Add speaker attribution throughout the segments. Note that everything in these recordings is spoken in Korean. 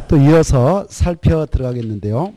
Speaker 1: 또 이어서 살펴 들어가겠는데요.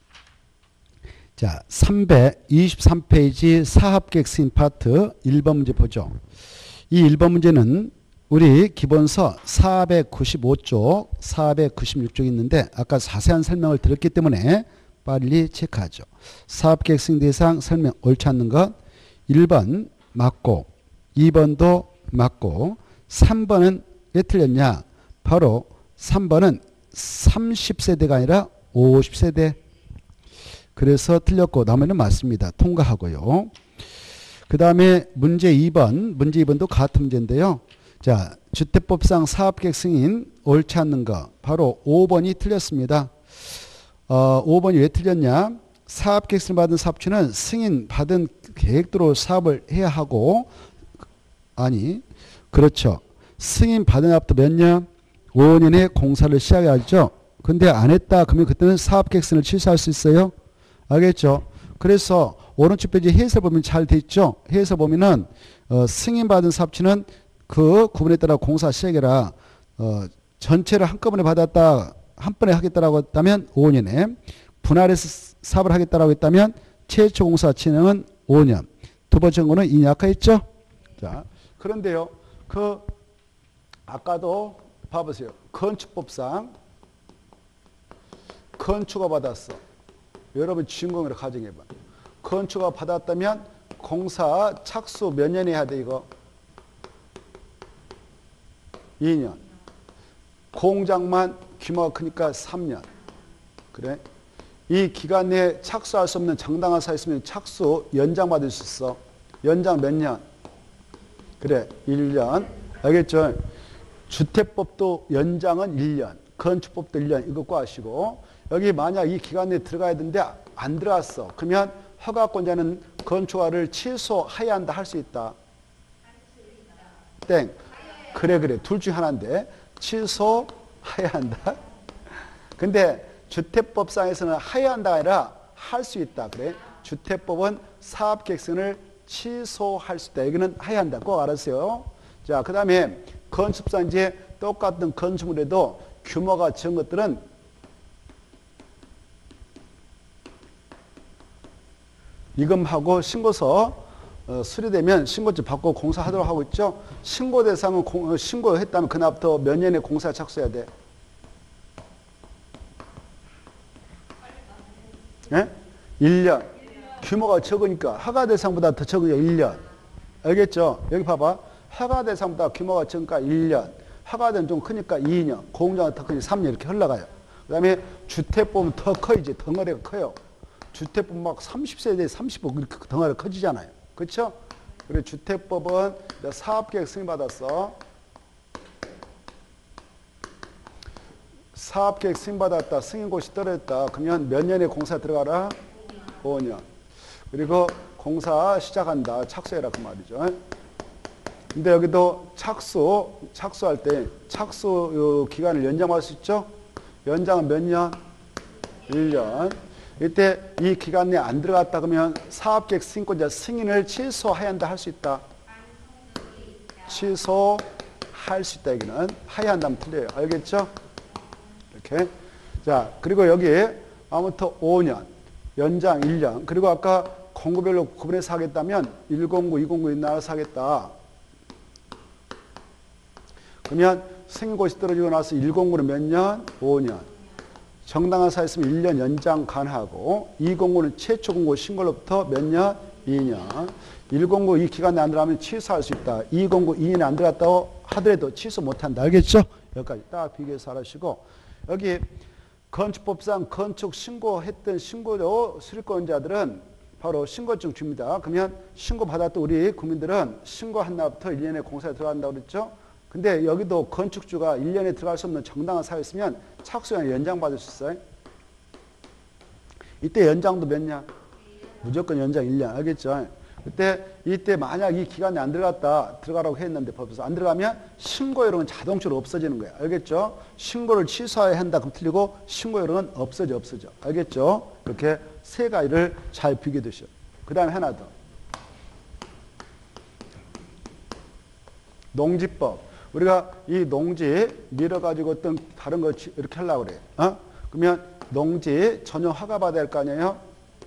Speaker 1: 자, 323페이지 사합계획 승인 파트 1번 문제 보죠. 이 1번 문제는 우리 기본서 495쪽, 496쪽 있는데 아까 자세한 설명을 드렸기 때문에 빨리 체크하죠. 사업계획 승인 대상 설명 옳지 않는 것 1번 맞고 2번도 맞고 3번은 왜 틀렸냐? 바로 3번은 30세대가 아니라 50세대. 그래서 틀렸고 나머지는 맞습니다. 통과하고요. 그 다음에 문제 2번. 문제 2번도 같은 문제인데요. 자, 주택법상 사업계획 승인 옳지 않는 거. 바로 5번이 틀렸습니다. 5번이 왜 틀렸냐? 사업계획 승인 받은 사업주는 승인 받은 계획대로 사업을 해야 하고, 아니, 그렇죠. 승인 받은 앞부터 몇 년? 5년에 공사를 시작해야죠. 근데 안 했다. 그러면 그때는 사업계획 승인을 취소할 수 있어요. 알겠죠? 그래서 오른쪽 페이지 해설 보면 잘 돼 있죠. 해설 보면은 승인 받은 사업주는 그 구분에 따라 공사 시작해라. 전체를 한꺼번에 받았다. 한 번에 하겠다라고 했다면 5년에, 분할해서 사업을 하겠다라고 했다면 최초 공사 진행은 5년. 두 번째 거는 2년 아까 했죠? 자, 그런데요. 아까도 봐보세요. 건축법상 건축가 받았어. 여러분 주인공으로 가정해봐. 건축가 받았다면 공사 착수 몇 년에 해야 돼 이거? 2년. 공장만 규모가 크니까 3년. 그래? 이 기간 내에 착수할 수 없는 정당한 사유 있으면 착수 연장 받을 수 있어. 연장 몇 년? 그래, 1년. 알겠죠? 주택법도 연장은 1년. 건축법도 1년. 이거 꼭 아시고. 여기 만약 이 기간 내에 들어가야 되는데 안 들어갔어. 그러면 허가권자는 건축허가를 취소해야 한다 할 수 있다. 땡. 그래. 둘 중 하나인데 취소해야 한다. 근데 주택법상에서는 해야 한다가 아니라 할 수 있다. 그래. 주택법은 사업계획승인을 취소할 수 있다. 여기는 해야 한다. 꼭 알았어요. 자, 그 다음에 건축상 이제 똑같은 건축물에도 규모가 적은 것들은 이금하고 신고서 수리되면 신고지 받고 공사하도록 하고 있죠. 신고 대상은 신고했다면 그날부터 몇 년에 공사 착수해야 돼? 예? 1년. 규모가 적으니까 허가 대상보다 더 적으니까 1년. 알겠죠? 여기 봐봐. 허가 대상보다 규모가 적으니까 1년. 허가대는 좀 크니까 2년. 공장은 더 크니까 3년 이렇게 흘러가요. 그 다음에 주택보면 더 커야지. 덩어리가 커요. 주택법 막 30세대 35 그렇게 덩어리가 커지잖아요. 그렇죠? 그리고 주택법은 사업계획 승인받았어. 사업계획 승인받았다. 승인고시 떨어졌다. 그러면 몇 년에 공사 들어가라? 5년. 그리고 공사 시작한다. 착수해라 그 말이죠. 근데 여기도 착수할 때 착수 기간을 연장할 수 있죠? 연장은 몇 년? 1년. 이때 이 기간 내에 안 들어갔다 그러면 사업계획 승인권자 승인을 취소해야 한다 할 수 있다. 취소할 수 있다. 여기는 해야 한다면 틀려요. 알겠죠? 이렇게. 자, 그리고 여기 아무튼 5년, 연장 1년. 그리고 아까 공구별로 구분해서 하겠다면 109, 209 나눠서 하겠다. 그러면 승인고시 떨어지고 나서 109는 몇 년? 5년. 정당한 사유 있으면 1년 연장 가능하고 209는 최초 공고 신고로부터 몇 년? 2년. 109 이 기간 내에 안 들어가면 취소할 수 있다. 209 2년에 안 들어갔다고 하더라도 취소 못한다. 알겠죠? 여기까지 딱 비교해서 알아주시고 여기 건축법상 건축 신고했던 신고료 수리권자들은 바로 신고증 줍니다. 그러면 신고받았던 우리 국민들은 신고한 날부터 1년에 공사에 들어간다고 그랬죠? 근데 여기도 건축주가 1년에 들어갈 수 없는 정당한 사유 있으면 착수형 연장받을 수 있어요. 이때 연장도 몇 년? 무조건 연장 1년. 알겠죠? 이때 만약 이 기간에 안 들어가라고 했는데 법에서 안 들어가면 신고요령은 자동적으로 없어지는 거예요. 알겠죠? 신고를 취소해야 한다. 그럼 틀리고 신고요령은 없어져. 알겠죠? 이렇게 세 가지를 잘 비교해 두시오. 그 다음에 하나 더. 농지법. 우리가 이 농지 밀어가지고 어떤 다른 거 이렇게 하려고 그래. 그러면 농지 전용 허가 받아야 할 거 아니에요?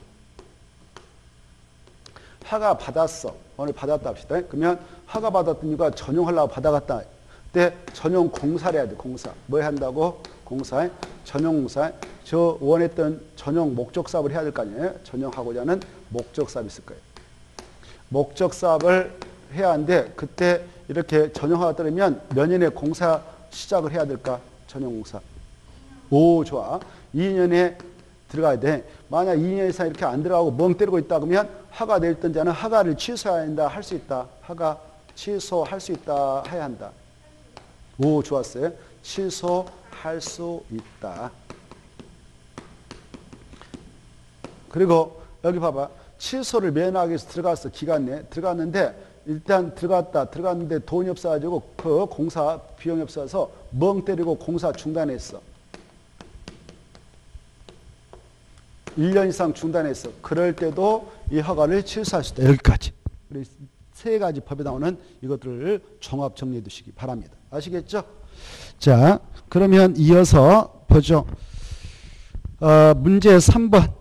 Speaker 1: 허가 받았어. 오늘 받았다 합시다. 그러면 허가 받았으니까 전용하려고 받아갔다. 그때 전용 공사를 해야 돼. 공사. 뭐 한다고? 공사. 전용 공사. 저 원했던 전용 목적 사업을 해야 될 거 아니에요? 전용하고자 하는 목적 사업이 있을 거예요. 목적 사업을 해야 하는데 그때 이렇게 전용화가 떨어지면 몇 년에 공사 시작을 해야 될까? 전용 공사. 오, 좋아. 2년에 들어가야 돼. 만약 2년 이상 이렇게 안 들어가고 멍 때리고 있다 그러면 허가 냈던 자는 허가를 취소해야 한다. 할 수 있다. 허가 취소할 수 있다. 해야 한다. 오, 좋았어요. 취소할 수 있다. 그리고 여기 봐봐. 취소를 면하기 위해서 들어갔어. 기간 내에. 들어갔는데 일단 들어갔는데 돈이 없어가지고 그 공사 비용이 없어서 멍 때리고 공사 중단했어. 1년 이상 중단했어. 그럴 때도 이 허가를 취소할 수 있다. 여기까지. 세 가지 법에 나오는 이것들을 종합 정리해 두시기 바랍니다. 아시겠죠? 자, 그러면 이어서 보죠. 문제 3번.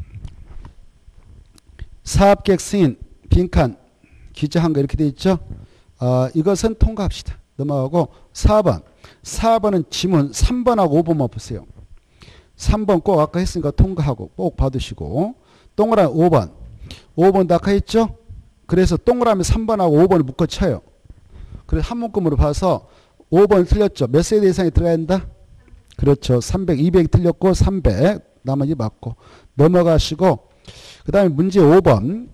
Speaker 1: 사업계획 승인, 빈칸, 기재한 거 이렇게 돼 있죠? 이것은 통과합시다. 넘어가고 4번. 4번은 지문 3번하고 5번만 보세요. 3번 꼭 아까 했으니까 통과하고 꼭 받으시고 동그라미 5번. 5번도 아까 했죠? 그래서 동그라미 3번하고 5번을 묶어쳐요. 그래서 한 묶음으로 봐서 5번 틀렸죠? 몇 세대 이상이 들어가야 된다? 그렇죠. 300, 200 틀렸고 300 나머지 맞고 넘어가시고 그 다음에 문제 5번.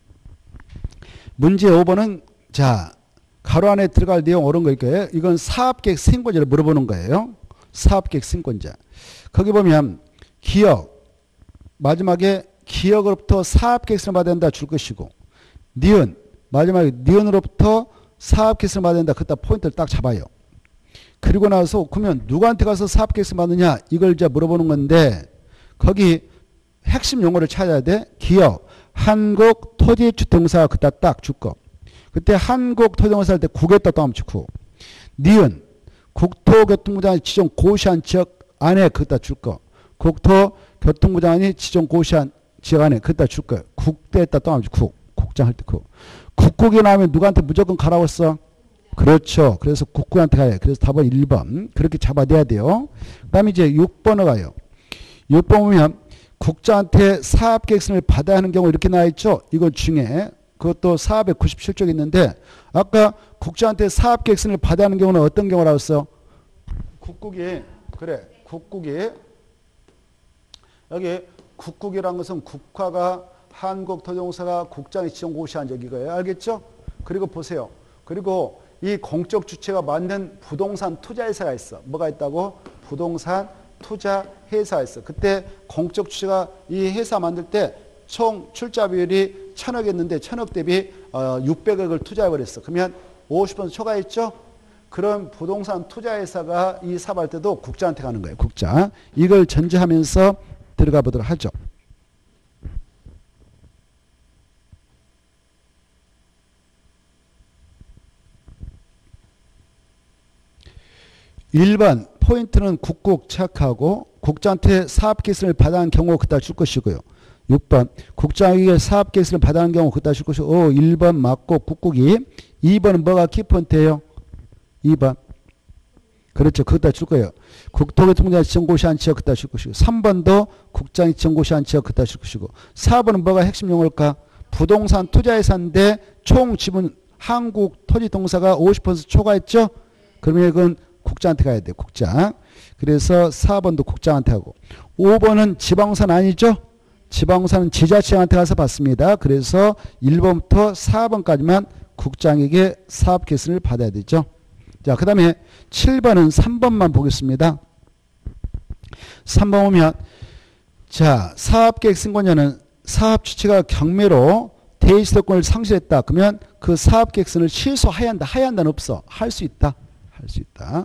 Speaker 1: 문제 5번은 자 가로 안에 들어갈 내용 옳은 거일 거예요. 이건 사업계획 승인권자를 물어보는 거예요. 사업계획 승인권자. 거기 보면 기업 마지막에 기업으로부터 사업계획서를 받아야 된다 줄 것이고 니은 마지막에 니은으로부터 사업계획서를 받아야 된다. 그따 포인트를 딱 잡아요. 그리고 나서 그러면 누구한테 가서 사업계획서 받느냐 이걸 이제 물어보는 건데 거기 핵심 용어를 찾아야 돼. 기업 한국토지주택공사가 그따 딱 줄 거. 그때 한국토지공사 할 때 국에다 또 하면 좋고 니은 국토교통부장이 지정 고시한 지역 안에 그따 줄 거. 국토교통부장이 지정 고시한 지역 안에 그따 줄 거예요. 국대에다 또 하면 국장 할 때 국국이 나오면 누구한테 무조건 가라고 했어? 그렇죠. 그래서 국국한테 가요. 그래서 답은 1번. 그렇게 잡아내야 돼요. 그 다음에 이제 6번으로 가요. 6번 보면 국장한테 사업계획서를 받아야 하는 경우 이렇게 나와있죠. 이건 중에 그것도 497쪽 있는데 아까 국장한테 사업계획서를 받아야 하는 경우는 어떤 경우라고 했어? 국국이 그래 국국이 여기 국국이라는 것은 국가가 한국토지공사가 국장이 지정 고시한 적이고요. 알겠죠? 그리고 보세요. 그리고 이 공적 주체가 만든 부동산 투자회사가 있어. 뭐가 있다고? 부동산 투자회사가 있어. 그때 공적 주체가 이 회사 만들 때 총 출자 비율이 1,000억이었는데 1,000억 대비 600억을 투자해버렸어. 그러면 50% 초과했죠? 그런 부동산 투자회사가 이 사업할 때도 국장한테 가는 거예요. 국장. 이걸 전제하면서 들어가 보도록 하죠. (1번) 포인트는 국국 체크하고 국장한테 사업계획서를 받아간 경우 그따 줄 것이고요. 6번 국장에게 사업계획서를 받아간 경우 그따 줄 것이고 1번 맞고 국국이 2번은 뭐가 키포인트예요? 2번 그렇죠. 그따 줄 거예요. 국토교통부장이 지정 고시한 지역 그따 줄 것이고 3번도 국장이 지정 고시한 지역 그따 줄 것이고 4번은 뭐가 핵심 용어일까? 부동산 투자회사인데 총 지분 한국토지동사가 50% 초과했죠? 그러면 이건 국장한테 가야 돼요. 국장. 그래서 4번도 국장한테 하고 5번은 지방공사는 아니죠? 지방공사는 지자체한테 가서 받습니다. 그래서 1번부터 4번까지만 국장에게 사업계획서를 받아야 되죠. 자, 그 다음에 7번은 3번만 보겠습니다. 3번 보면 자 사업계획 승권자는 사업 주체가 경매로 대지소유권을 상실했다. 그러면 그 사업계획서를 취소해야 한다. 해야 한다는 없어. 할 수 있다. 할 수 있다.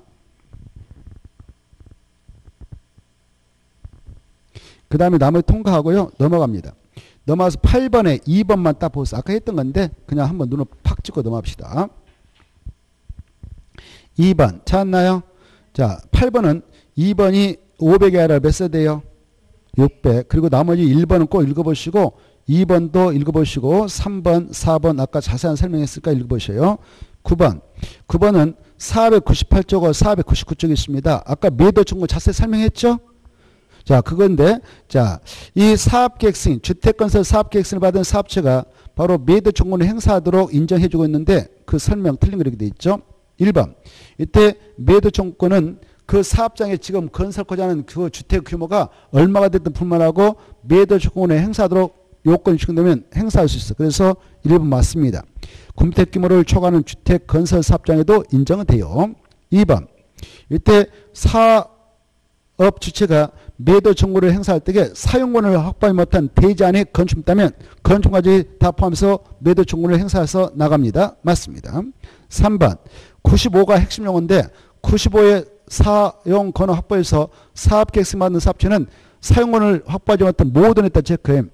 Speaker 1: 그 다음에 나머지 통과하고요. 넘어갑니다. 넘어가서 8번에 2번만 딱 보세요. 아까 했던 건데 그냥 한번 눈을 팍 찍고 넘어갑시다. 2번 찾았나요? 자, 8번은 2번이 500이 아니라 몇 세대요? 600. 그리고 나머지 1번은 꼭 읽어보시고 2번도 읽어보시고 3번, 4번 아까 자세한 설명했으니까 읽어보셔요. 9번은 498쪽과 499쪽이 있습니다. 아까 매도 청구 자세히 설명했죠? 자, 그건데, 자, 이 사업계획 승인, 주택건설 사업계획 승인을 받은 사업체가 바로 매도 청구를 행사하도록 인정해주고 있는데 그 설명 틀린 거 이렇게 돼 있죠? 1번. 이때 매도 청구권은 그 사업장에 지금 건설하고자 하는 그 주택 규모가 얼마가 됐든 불만하고 매도 청구권을 행사하도록 요건이 충족되면 행사할 수 있어. 그래서 1번 맞습니다. 군택 규모를 초과하는 주택 건설 사업장에도 인정은 돼요. 2번. 이때 사업 주체가 매도 청구를 행사할 때에 사용권을 확보하지 못한 대지 안에 건축이 있다면 건축까지 다 포함해서 매도 청구를 행사해서 나갑니다. 맞습니다. 3번. 95가 핵심 용어인데 95의 사용 권을 확보해서 사업계획 승인 받는 사업체는 사용권을 확보하지 못한 모든 했다 체크해.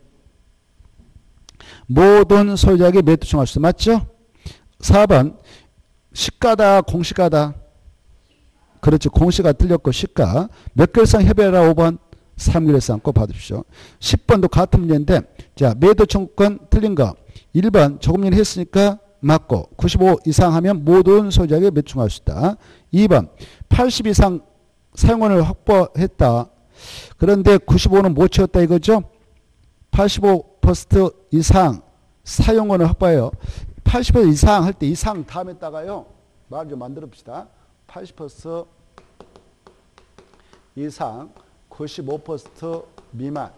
Speaker 1: 모든 소유자에게 매도 청구할 수 있어. 맞죠? 4번. 시가다 공시가다. 그렇죠. 공시가 틀렸고 시가. 몇 개월 이상 협의해라 5번. 3개월 이상 꼭 받으십시오. 10번도 같은 문제인데 자 매도 청구권 틀린 거 1번 조금 전에 했으니까 맞고 95 이상 하면 모든 소유자에게 매도 청구할 수 있다. 2번 80 이상 사용권을 확보했다. 그런데 95는 못 채웠다 이거죠. 85% 이상 사용권을 확보해요. 80% 이상 할 때 이상 다음에다가요. 말 좀 만들어 봅시다. 80% 이상 95% 미만.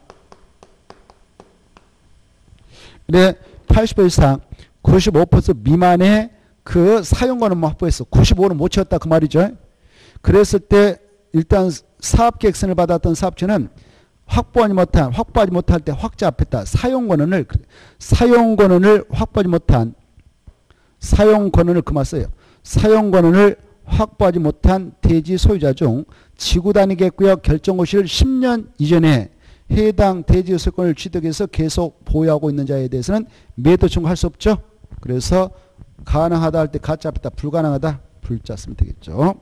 Speaker 1: 그래 80% 이상 95% 미만의 그 사용권은 확보했어. 95는 못 채웠다 그 말이죠. 그랬을 때 일단 사업계획서를 받았던 사업체는 확보하지 못할 때 확자 앞에다 사용권을 확보하지 못한 사용권을 그만 써요. 사용권을 확보하지 못한 대지 소유자 중 지구단위계획구역 결정고시를 10년 이전에 해당 대지 소유권을 취득해서 계속 보유하고 있는 자에 대해서는 매도 청구할 수 없죠. 그래서 가능하다 할 때 가짜 앞에다 불가능하다 불자 쓰면 되겠죠.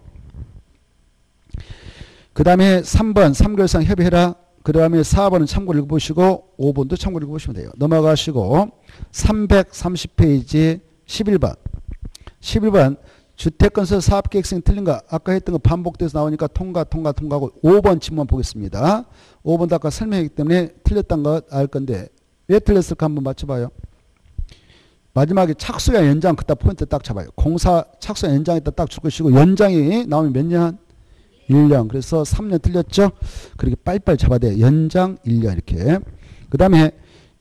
Speaker 1: 그 다음에 3번 3개월 이상 협의해라. 그 다음에 4번은 참고를 읽어보시고 5번도 참고를 읽어보시면 돼요. 넘어가시고 330페이지 11번 주택건설 사업계획서는 틀린 거 아까 했던 거 반복돼서 나오니까 통과하고 5번 질문 보겠습니다. 5번도 아까 설명했기 때문에 틀렸다는 거 알 건데 왜 틀렸을까 한번 맞춰봐요. 마지막에 착수야 연장 그따 포인트 딱 잡아요. 공사 착수야 연장에다 딱 줄 것이고 연장이 나오면 몇 년? 1년. 그래서 3년 틀렸죠? 그렇게 빨리빨리 잡아야 돼요. 연장 1년 이렇게. 그 다음에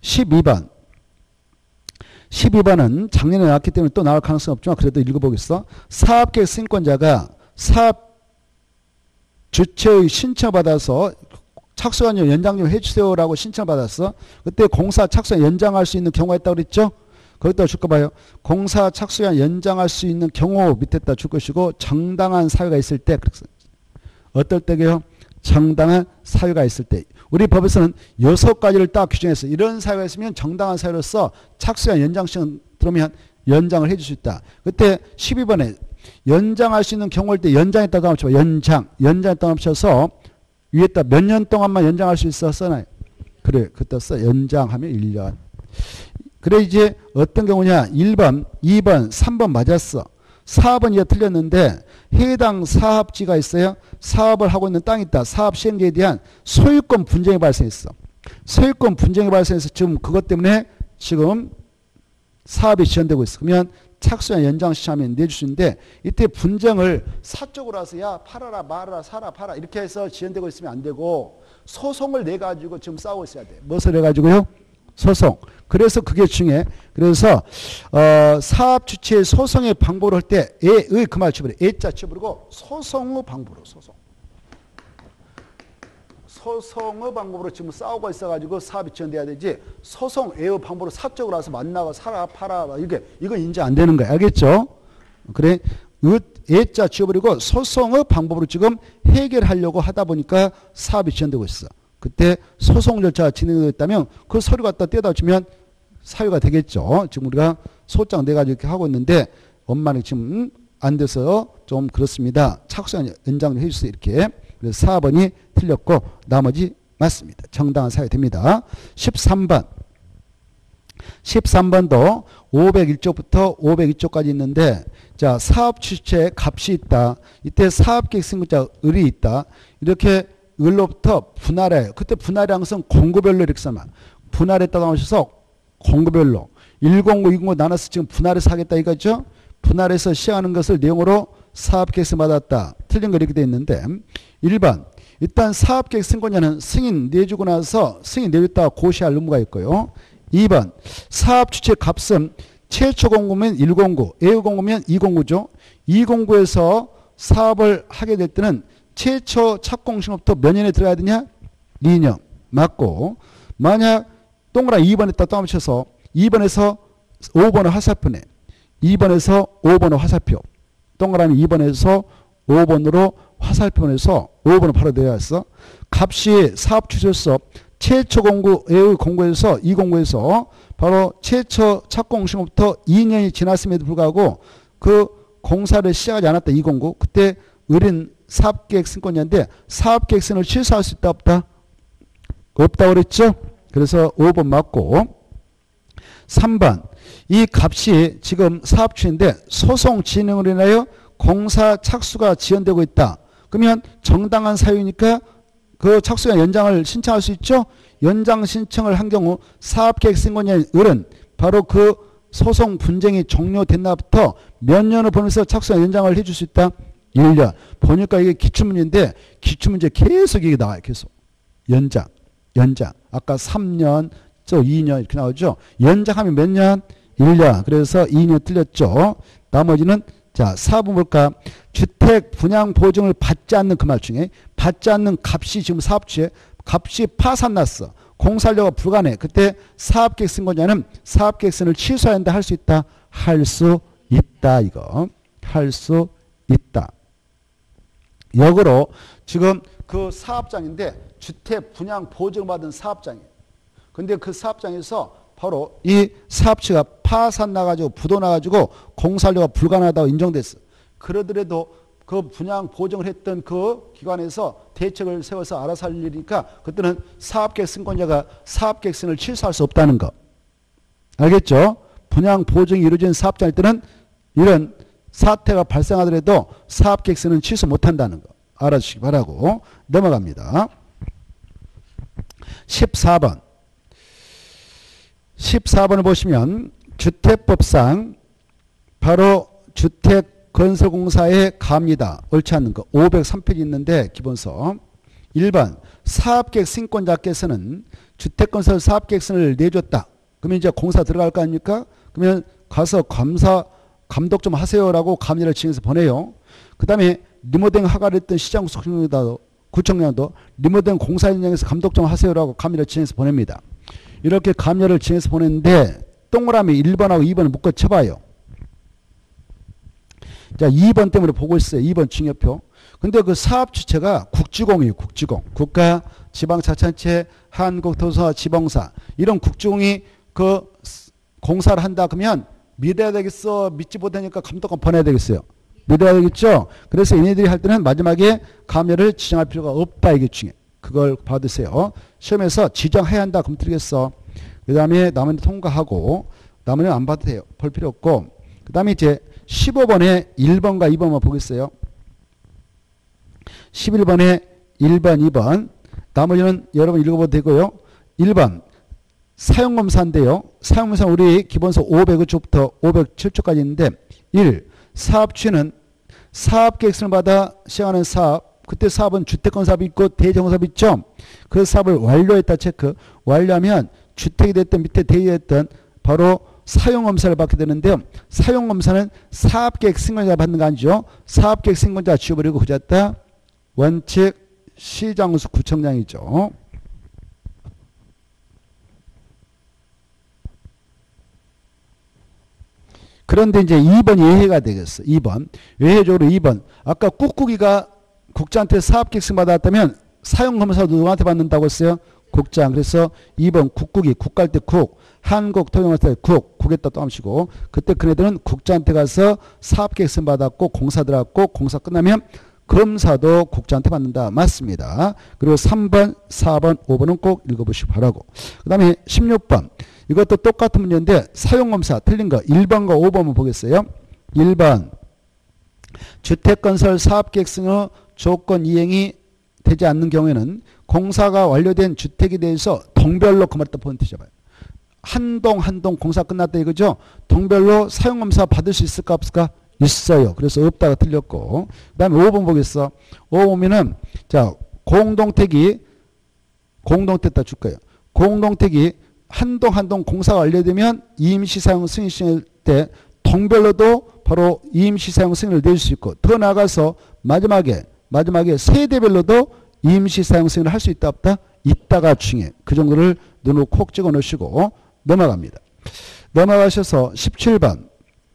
Speaker 1: 12번은 작년에 나왔기 때문에 또 나올 가능성이 없지만 그래도 읽어보겠어. 사업계획 승인권자가 사업 주체의 신청을 받아서 착수관료 연장 좀 해주세요라고 신청을 받았어. 그때 공사 착수관 연장할 수 있는 경우가 있다고 그랬죠? 거기다 줄 거 봐요. 공사 착수관 연장할 수 있는 경우 밑에다 줄 것이고 정당한 사유가 있을 때 어떨 때게요? 정당한 사유가 있을 때. 우리 법에서는 6가지를 딱 규정했어요. 이런 사유가 있으면 정당한 사유로서 착수한 연장시간 들어오면 연장을 해줄 수 있다. 그때 12번에 연장할 수 있는 경우일 때 연장했다고 합쳐. 연장했다고 합쳐서 위에다 몇 년 동안만 연장할 수 있어 써놔요. 그래, 그때 써. 연장하면 1년. 그래 이제 어떤 경우냐? 1번, 2번, 3번 맞았어. 4번 이제 틀렸는데 해당 사업지가 있어요. 사업을 하고 있는 땅이 있다. 사업 시행자에 대한 소유권 분쟁이 발생했어. 소유권 분쟁이 발생해서 지금 그것 때문에 지금 사업이 지연되고 있어. 그러면 착수한 연장 시하면 내줄 수 있는데 이때 분쟁을 사적으로 와서 야 팔아라 말아라 사라 팔아 이렇게 해서 지연되고 있으면 안 되고 소송을 내가지고 지금 싸우고 있어야 돼. 무엇을 해가지고요? 소송. 그래서 그게 중요해. 그래서 사업 주체의 소송의 방법을 할 때 애의 그 말 치버려. 애자 치버리고 소송의 방법으로 소송의 방법으로 지금 싸우고 있어가지고 사업이 지연돼야 되지 소송의 방법으로 사적으로 와서 만나고 사라 팔아 이건 인지 안 되는 거야. 알겠죠? 그래 애자 지워버리고 소송의 방법으로 지금 해결하려고 하다 보니까 사업이 지연되고 있어. 그때 소송 절차가 진행되고 있다면 그 서류 갖다 떼다 주면 사유가 되겠죠. 지금 우리가 소장 내가지고 이렇게 하고 있는데 엄마는 지금 안 돼서 좀 그렇습니다. 착수한 연장 좀 해주세요. 이렇게. 그래서 4번이 틀렸고 나머지 맞습니다. 정당한 사유가 됩니다. 13번. 13번도 501쪽부터 502쪽까지 있는데 자 사업 주체 값이 있다. 이때 사업계획 승인자 을이 있다. 이렇게 을로부터 분할해요. 그때 분할의 항상 공구별로 이렇게 써만 분할했다고 하셔서 공구별로 1공구 2공구 나눠서 지금 분할해서 하겠다 이거죠. 분할해서 시행하는 것을 내용으로 사업계획서 받았다. 틀린 거 이렇게 돼 있는데 1번 일단 사업계획 승권자는 승인 내주고 나서 승인 내줬다가 고시할 의무가 있고요. 2번 사업 주체 값은 최초 공고면 1공구, 애후 공고면 2공구죠. 2공구에서 사업을 하게 될 때는 최초 착공시부터 몇 년에 들어가야 되냐? 2년. 맞고 만약 동그라미 2번에다 떠붙여서 2번에서 5번을 화살표네. 2번에서 5번을 화살표. 동그라미 2번에서 5번으로 화살표에서 5번을 바로 내야했어. 값이 사업 주체로서 최초 공고, 애후 공고에서 2공고에서 바로 최초 착공 시부터 2년이 지났음에도 불구하고 그 공사를 시작하지 않았다. 2공고. 그때 을은 사업계획 승권자인데 사업계획서를 취소할 수 있다 없다? 없다고 그랬죠? 그래서 5번 맞고 3번 이 값이 지금 사업주인데 소송 진행으로 인하여 공사 착수가 지연되고 있다. 그러면 정당한 사유니까 그 착수가 연장을 신청할 수 있죠? 연장 신청을 한 경우 사업계획 승권자인 을은 바로 그 소송 분쟁이 종료된 날부터 몇 년을 보면서 착수가 연장을 해줄 수 있다? 1년. 보니까 이게 기출문제인데 기출문제 계속 이게 나와요. 계속. 연장. 아까 3년, 또 2년 이렇게 나오죠. 연장하면 몇 년? 1년. 그래서 2년 틀렸죠. 나머지는 자 4번 볼까? 주택 분양 보증을 받지 않는 그 말 중에 받지 않는 값이 지금 사업주에 값이 파산났어. 공사료가 불가능해. 그때 사업계획 승권자는 사업계획서를 취소해야 한다. 할 수 있다. 할 수 있다. 이거. 할 수 있다. 역으로 지금 그 사업장인데 주택 분양 보증받은 사업장이에요. 근데 그 사업장에서 바로 이 사업체가 파산 나가지고 부도 나가지고 공사료가 불가능하다고 인정됐어. 그러더라도 그 분양 보증을 했던 그 기관에서 대책을 세워서 알아서 할 일이니까 그때는 사업계획 승권자가 사업계획서를 취소할 수 없다는 거. 알겠죠? 분양 보증이 이루어진 사업장일 때는 이런 사태가 발생하더라도 사업계획서는 취소 못한다는 거. 알아주시기 바라고 넘어갑니다. 14번. 14번을 보시면 주택법상 바로 주택건설공사의 가입니다. 옳지 않는 거. 503페이지 있는데 기본서. 1번 사업계획 승권자께서는 주택건설 사업계획서를 내줬다. 그러면 이제 공사 들어갈 거 아닙니까? 그러면 가서 감독 좀 하세요라고 감리를 지정해서 보내요. 그 다음에 리모델링 허가를 했던 시장구청장도 리모델링 공사 현장에서 감독 좀 하세요라고 감리를 지정해서 보냅니다. 이렇게 감리를 지정해서 보냈는데 동그라미 1번하고 2번을 묶어 쳐봐요. 자 2번 때문에 보고 있어요. 2번 중요표. 근데 그 사업 주체가 국지공이에요. 국지공. 국가, 지방자치단체, 한국도서, 지방사 이런 국지공이 그 공사를 한다 그러면 믿어야 되겠어? 믿지 못하니까 감독관 보내야 되겠어요? 믿어야 되겠죠? 그래서 얘네들이 할 때는 마지막에 감리를 지정할 필요가 없다. 이게 중요해. 그걸 받으세요. 시험에서 지정해야 한다. 그럼 드리겠어. 그 다음에 나머지 통과하고 나머지는 안 봐도 돼요. 볼 필요 없고 그 다음에 이제 15번에 1번과 2번만 보겠어요. 11번에 1번, 2번 나머지는 여러분 읽어봐도 되고요. 1번 사용검사인데요. 사용검사 우리 기본서 505쪽부터 507쪽까지 있는데 1. 사업주는 사업계획서를 받아 시행하는 사업 그때 사업은 주택건사업이 있고 대정사업이 있죠. 그 사업을 완료했다 체크. 완료하면 주택이 됐든 밑에 대여했던 바로 사용검사를 받게 되는데요. 사용검사는 사업계획 승권자 받는 거 아니죠. 사업계획 승권자 지워버리고 그졌다. 원칙 시장수 구청장이죠. 그런데 이제 2번 예외가 되겠어. 2번. 예외적으로 2번. 아까 꾹꾹이가 국장한테 사업계획서 받았다면 사용검사도 누구한테 받는다고 했어요? 국장. 그래서 2번 국국이 국갈 때 국, 한국토지공사 때 국에다 또 함시고 그때 그네들은 국장한테 가서 사업계획서 받았고 공사 들어갔고 공사 끝나면 검사도 국장한테 받는다. 맞습니다. 그리고 3번, 4번, 5번은 꼭 읽어보시기 바라고. 그 다음에 16번. 이것도 똑같은 문제인데 사용검사 틀린 거 1번과 5번만 보겠어요. 1번. 주택건설 사업계획서의 조건 이행이 되지 않는 경우에는 공사가 완료된 주택에 대해서 동별로 그 말도 포인트 잡아요. 한 동 공사 끝났다 이거죠. 동별로 사용검사 받을 수 있을까 없을까? 있어요. 그래서 없다가 틀렸고. 그 다음에 5번 보겠어. 5번 보면은 자 공동택이 공동택 줄 거예요. 공동택이 한 동 공사가 완료되면 임시사용 승인 시행할 때 동별로도 바로 임시사용 승인을 낼 수 있고 더 나아가서 마지막에 세대별로도 임시사용 승인을 할 수 있다 없다? 있다가 중요해. 그 정도를 눈으로 콕 찍어 놓으시고 넘어갑니다. 넘어가셔서 17번.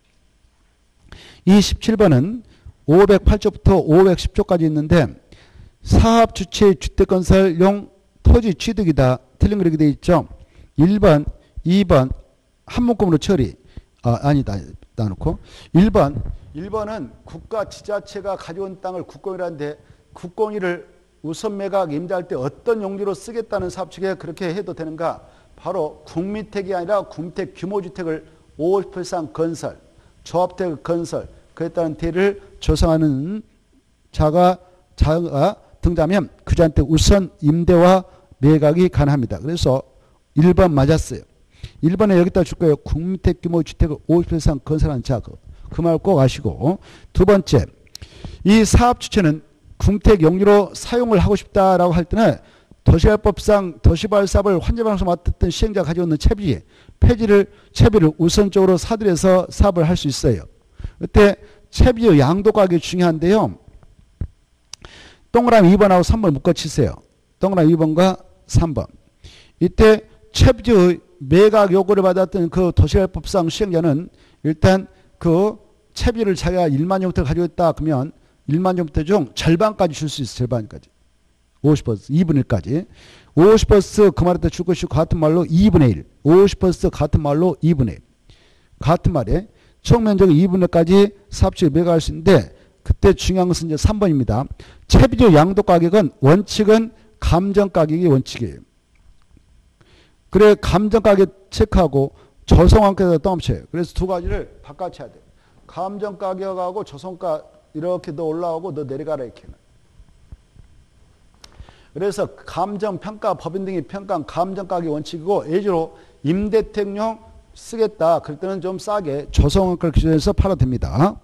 Speaker 1: 이 17번은 508조부터 510조까지 있는데 사업 주체 주택건설용 토지 취득이다. 틀린 거 이렇게 되어 있죠. 1번, 2번 한 문구로 처리. 아니다. 나놓고 1번은 국가 지자체가 가져온 땅을 국공유라는데 국공유를 우선 매각 임대할 때 어떤 용도로 쓰겠다는 사업측에 그렇게 해도 되는가? 바로 국민택이 아니라 국민택 규모주택을 50% 이상 건설, 조합택 건설, 그에 따른 대를 조성하는 자가 등장하면 그자한테 우선 임대와 매각이 가능합니다. 그래서 1번 맞았어요. 1번에 여기다 줄 거예요. 국민택 규모 주택을 50% 이상 건설하는 자. 그 말 꼭 아시고. 두 번째, 이 사업 주체는 국민택 용도로 사용을 하고 싶다라고 할 때는 도시개발법상 도시개발 사업을 환자방에서 맡았던 시행자가 가지고 있는 채비를 우선적으로 사들여서 사업을 할 수 있어요. 그때 채비의 양도 가격이 중요한데요. 동그라미 2번하고 3번을 묶어치세요. 동그라미 2번과 3번. 이때 채비의 매각 요구를 받았던 그 도시개발법상 시행자는 일단 그 채비를 자기가 1만 정도 가지고 있다 그러면 1만 정도 중 절반까지 줄 수 있어요. 절반까지. 50%, 2분의 1까지. 50% 그 말한테 줄 것이고 같은 말로 2분의 1. 50% 같은 말로 2분의 1. 같은 말에 총 면적의 2분의 1까지 사업주에 매각할 수 있는데 그때 중요한 것은 이제 3번입니다. 채비조 양도 가격은 원칙은 감정 가격이 원칙이에요. 그래 감정 가격 체크하고 조성한가에다 떠넘쳐요. 그래서 두 가지를 바꿔 쳐야 돼요. 감정 가격하고 조성가 이렇게 너 올라오고 너 내려가라 이렇게. 그래서 감정평가 법인 등이 평가한 감정가격이 원칙이고 예주로 임대택용 쓰겠다. 그럴 때는 좀 싸게 조성원가를 기준해서 팔아도 됩니다.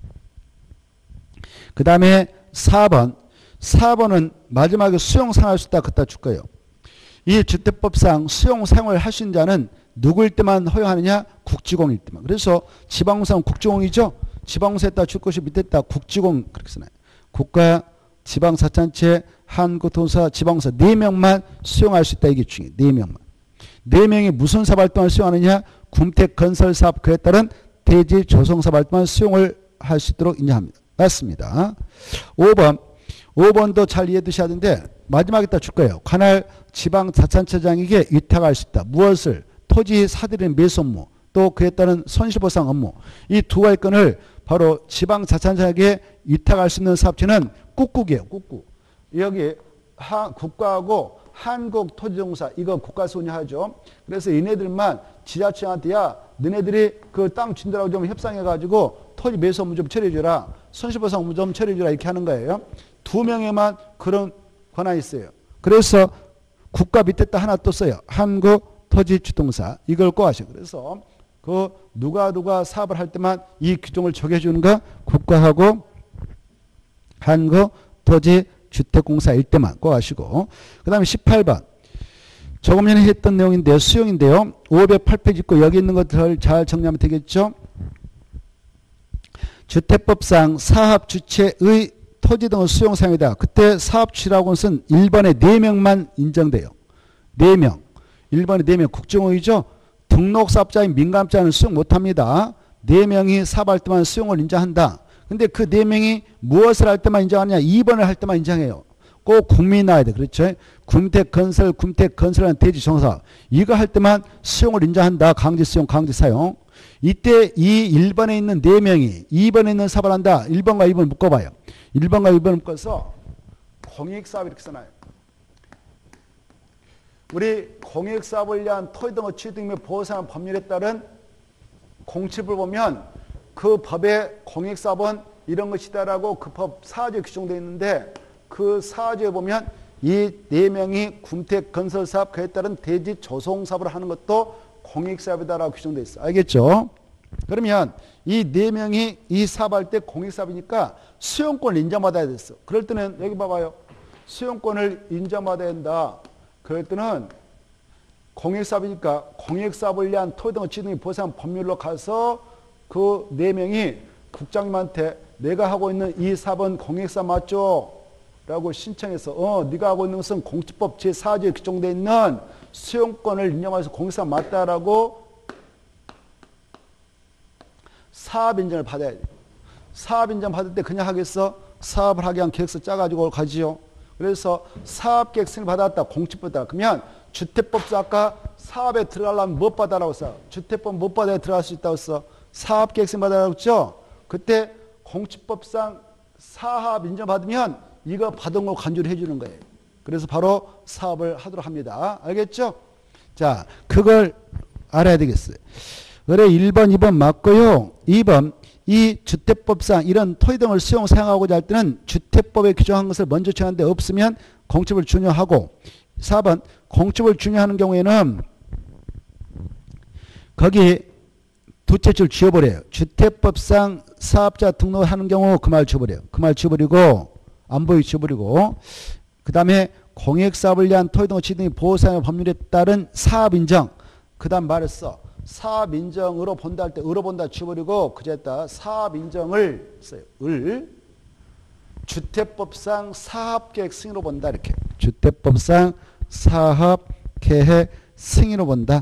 Speaker 1: 그 다음에 4번. 4번은 마지막에 수용 사용할 수 있다. 그따 줄 거예요. 이 주택법상 수용 사용을 할 수 있는 자는 누구일 때만 허용하느냐? 국지공일 때만. 그래서 지방공사는 국지공이죠. 지방공사에다 줄 것이 밑에 있다. 국지공 그렇게 쓰나요? 국가, 지방자치단체, 한국도사, 지방공사 4명만 수용할 수 있다. 이게 중요해요. 4명만. 4명이 무슨 사업 활동을 수용하느냐? 군택 건설 사업 그에 따른 대지 조성 사업 활동을 수용을 할 수 있도록 인정합니다. 맞습니다. 5번. 5번도 잘 이해 드셔야 되는데 마지막에다 줄 거예요. 관할 지방자치단체장에게 위탁할 수 있다. 무엇을? 토지 사들이는 매수 업무 또 그에 따른 손실보상 업무 이 두 가지 건을 바로 지방자치단체장에게 위탁할 수 있는 사업체는 국국이에요. 국국. 여기 국가하고 한국토지공사 이거 국가에서 운영하죠. 그래서 얘네들만 지자체한테 야 너네들이 그 땅 준다라고 좀 협상해가지고 토지 매수 업무 좀 처리해줘라. 손실보상 업무 좀 처리해줘라 이렇게 하는 거예요. 2명에만 그런 권한이 있어요. 그래서 국가 밑에다 하나 또 써요. 한국토지주택공사 이걸 꼭 하셔요. 그래서 그 누가 사업을 할 때만 이 규정을 적용해주는 거 국가하고 한국토지주택공사일 때만 꼭 하시고 그 다음에 18번 조금 전에 했던 내용인데요. 수용인데요. 508페이지 있고 여기 있는 것들 잘 정리하면 되겠죠. 주택법상 사업주체의 토지 등의 수용 사용이다. 그때 사업주라고 것은 1번에 4명만 인정돼요. 4명. 1번에 4명 국정원이죠. 등록사업자인 민간업자는 수용 못합니다. 4명이 사업할 때만 수용을 인정한다. 근데 그 4명이 무엇을 할 때만 인정하냐? 2번을 할 때만 인정해요. 꼭 국민이 나와야 돼. 그렇죠? 군택건설하는 대지조성사업. 이거 할 때만 수용을 인정한다. 강제 수용, 강제 사용. 이때 이 1번에 있는 4명이 2번에 있는 사업을 한다. 1번과 2번 묶어봐요. 1번과 2번을 묶어서 공익사업 이렇게 써놔요. 우리 공익사업을 위한 토지 등의 취득 및 보호사항 법률에 따른 공칙을 보면 그 법의 공익사업은 이런 것이다라고 그 법 사조에 규정되어 있는데 그 사조에 보면 이 4명이 군택건설사업 그에 따른 대지 조성사업을 하는 것도 공익사업이다라고 규정되어 있어. 알겠죠? 그러면 이 4명이 이 사업할 때 공익사업이니까 수용권을 인정받아야 됐어. 그럴 때는 여기 봐봐요. 수용권을 인정받아야 된다. 그럴 때는 공익사업이니까 공익사업을 위한 토지 등의 취득 및 보상 법률로 가서 그 4명이 국장님한테 내가 하고 있는 이 사업은 공익사업 맞죠? 라고 신청해서 네가 하고 있는 것은 공직법 제4조에 규정되어 있는 수용권을 인정해서 공익사업 맞다라고 사업 인정을 받아야 돼. 사업 인정 받을 때 그냥 하겠어? 사업을 하게 한 계획서 짜가지고 가지요. 그래서 사업계획 승인을 받았다. 공직법이다. 그러면 주택법상 아까 사업에 들어가려면 못 받아라고 써. 주택법 못 받아야 들어갈 수 있다고 써. 사업계획 승인 받아라고 했죠? 그때 공직법상 사업 인정받으면 이거 받은 걸 간주를 해주는 거예요. 그래서 바로 사업을 하도록 합니다. 알겠죠? 자, 그걸 알아야 되겠어요. 그래 1번, 2번 맞고요. 2번, 이 주택법상 이런 토지 등을 수용 사용하고자 할 때는 주택법에 규정한 것을 먼저 정하는데 없으면 공집을 준용하고 4번, 공집을 준용하는 경우에는 거기 두째 줄 지워버려요. 주택법상 사업자 등록하는 경우 그 말 지워버려요. 그 말 지워버리고 안 보이게 지워버리고 그 다음에 공익사업을 위한 토지 등의 취득 및 보호사용 법률에 따른 사업인정 그 다음 말했어. 사업인정으로 본다 할 때 으로 본다 지워버리고 그제다 사업인정을 써요. 을 주택법상 사업계획 승인으로 본다 이렇게 주택법상 사업계획 승인으로 본다.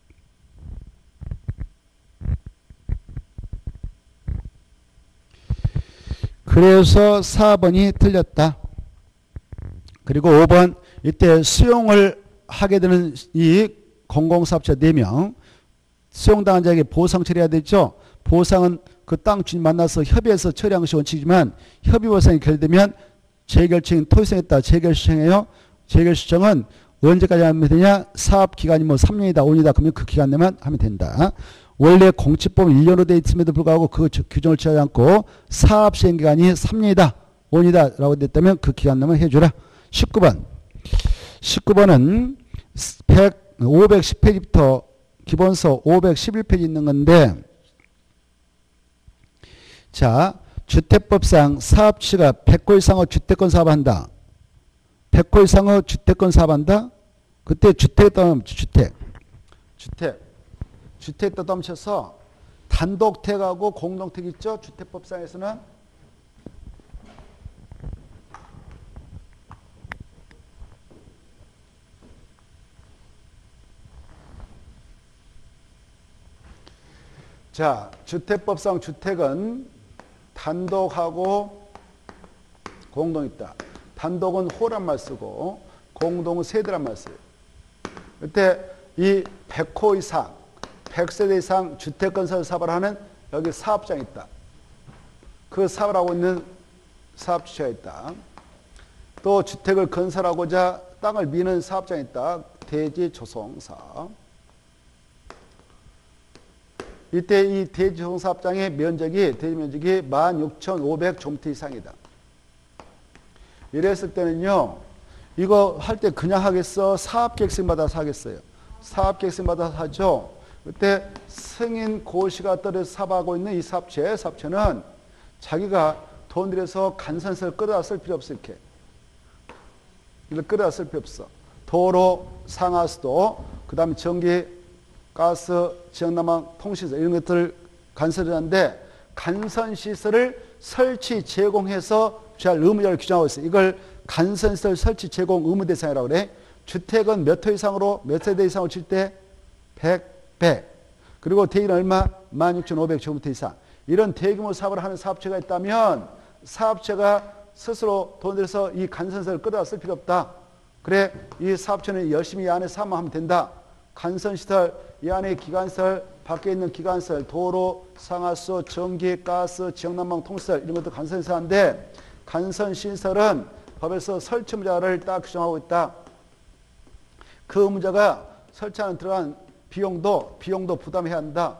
Speaker 1: 그래서 4번이 틀렸다. 그리고 5번 이때 수용을 하게 되는 이 공공사업자 4명 수용당한 자에게 보상 처리해야 되죠. 보상은 그 땅 주인 만나서 협의해서 처리한 것이 원칙이지만 협의보상이 결되면 재결정인 토지성했다. 재결시청해요. 재결시청은 언제까지 하면 되냐? 사업기간이 뭐 3년이다 5년이다 그러면 그 기간 내만 하면 된다. 원래 공칙법은 1년으로 되어 있음에도 불구하고 그 규정을 취하지 않고 사업 시행기간이 3년이다 5년이다 라고 됐다면 그 기간 내만 해주라. 19번 19번은 510페이지부터 기본서 511페이지 있는 건데 자 주택법상 사업취가 100호 이상의 주택권 사업한다. 100호 이상의 주택권 사업한다. 그때 주택 떠넘쳐서 단독택하고 공동택 있죠. 주택법상에서는 자, 주택법상 주택은 단독하고 공동 있다. 단독은 호란 말 쓰고 공동은 세대란 말 써요. 그때 이 100호 이상, 100세대 이상 주택건설 사업을 하는 여기 사업장이 있다. 그 사업을 하고 있는 사업주체가 있다. 또 주택을 건설하고자 땅을 미는 사업장이 있다. 대지 조성 사업. 이때 이 대지 조성 사업장의 면적이 대지 면적이 16,500제곱미터 이상이다. 이랬을 때는요. 이거 할 때 그냥 하겠어? 사업계획서 받아서 하겠어요? 사업계획서 받아서 하죠. 그때 승인 고시가 떨어져 사업하고 있는 이 사업체는 자기가 돈 들여서 간선서를 끌어다 쓸 필요 없어. 이렇게. 이걸 끌어다 쓸 필요 없어. 도로, 상하수도, 그 다음에 전기, 가스, 지역난방, 통신사 이런 것들을 간선하는데 간선시설을 설치, 제공해서 취할 의무자를 규정하고 있어요. 이걸 간선시설 설치, 제공 의무 대상이라고 그래. 주택은 몇 호 이상으로 몇 세대 이상으로 칠 때 100. 그리고 대기는 얼마? 16,500제곱미터 이상. 이런 대규모 사업을 하는 사업체가 있다면 사업체가 스스로 돈 들여서 이 간선세를 끌어다 쓸 필요 없다. 그래, 이 사업체는 열심히 이 안에서 하면 된다. 간선시설, 이 안에 기관설, 밖에 있는 기관설, 도로, 상하수, 전기, 가스, 지역난방 통시설 이런 것도 간선시설인데 간선시설은 법에서 설치 문자를 딱 규정하고 있다. 그 문자가 설치하는 들어간 비용도 부담해야 한다.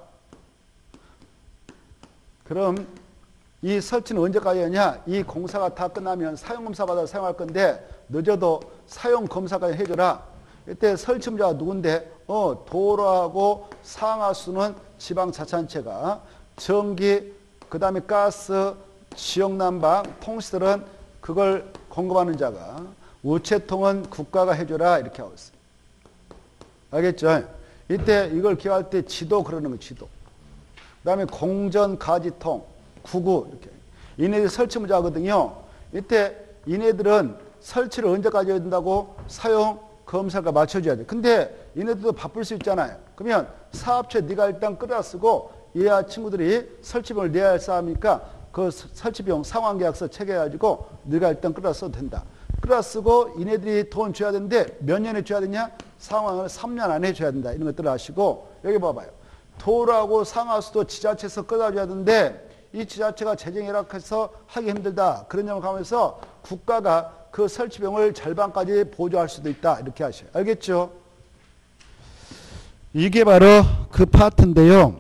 Speaker 1: 그럼 이 설치는 언제까지 하냐? 이 공사가 다 끝나면 사용검사 받아 사용할 건데 늦어도 사용검사까지 해줘라. 이때 설치문자가 누군데? 도로하고 상하수는 지방자치단체가, 전기, 그 다음에 가스, 지역난방, 통시설은 그걸 공급하는 자가, 우체통은 국가가 해줘라 이렇게 하고 있어요. 알겠죠? 이때 이걸 기억할 때 지도 그러는 거예요. 지도. 그 다음에 공전, 가지통, 구구 이렇게. 이네들 설치 문제거든요. 이때 이네들은 설치를 언제까지 해야 된다고? 사용 검사가 맞춰줘야 돼. 근데 이네들도 바쁠 수 있잖아요. 그러면 사업체 네가 일단 끌어다 쓰고 얘야 친구들이 설치비용을 내야 할 사람이니까 그 설치비용 상환계약서 체결해가지고 네가 일단 끌어다 써도 된다. 끌어다 쓰고 이네들이 돈 줘야 되는데 몇 년에 줘야 되냐? 상환을 3년 안에 줘야 된다. 이런 것들을 아시고 여기 봐봐요. 도로하고 상하수도 지자체에서 끌어다 줘야 되는데 이 지자체가 재정 열악해서 하기 힘들다. 그런 점을 가면서 국가가 그 설치비용을 절반까지 보조할 수도 있다. 이렇게 하셔요. 알겠죠? 이게 바로 그 파트인데요.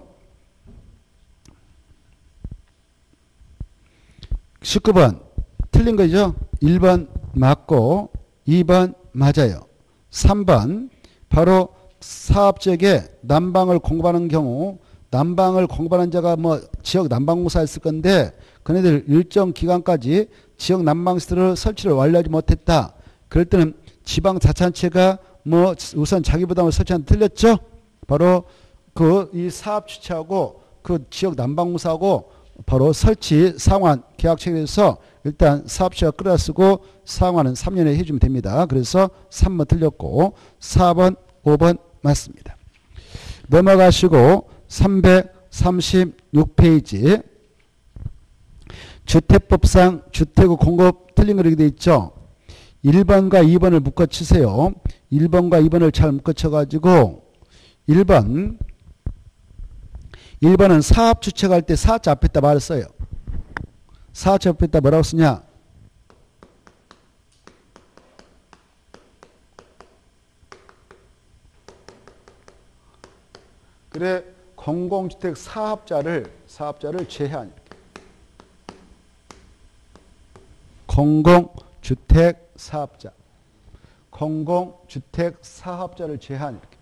Speaker 1: 19번 틀린 거죠? 1번 맞고 2번 맞아요. 3번 바로 사업지역에 난방을 공급하는 경우 난방을 공급하는 자가 뭐 지역 난방공사 했을 건데 그네들 일정 기간까지 지역 난방시설을 설치를 완료하지 못했다. 그럴 때는 지방자치단체가 뭐 우선 자기 부담을 설치하는 틀렸죠? 바로 그 이 사업 주체하고 그 지역 난방공사하고 바로 설치 상환 계약 체결해서 일단 사업체가 끌어다 쓰고 상환은 3년에 해주면 됩니다. 그래서 3번 틀렸고 4번, 5번 맞습니다. 넘어가시고 336페이지 주택법상 주택의 공급 틀린 거 이렇게 되어 있죠. 1번과 2번을 묶어치세요. 1번과 2번을 잘 묶어쳐가지고 1번은 사업 주체가 할 때 사업자 앞에다 말을 써요. 사업자 앞에다 뭐라고 쓰냐? 그래 공공주택 사업자를 제한. 공공주택 사업자. 공공주택 사업자를 제한. 이렇게.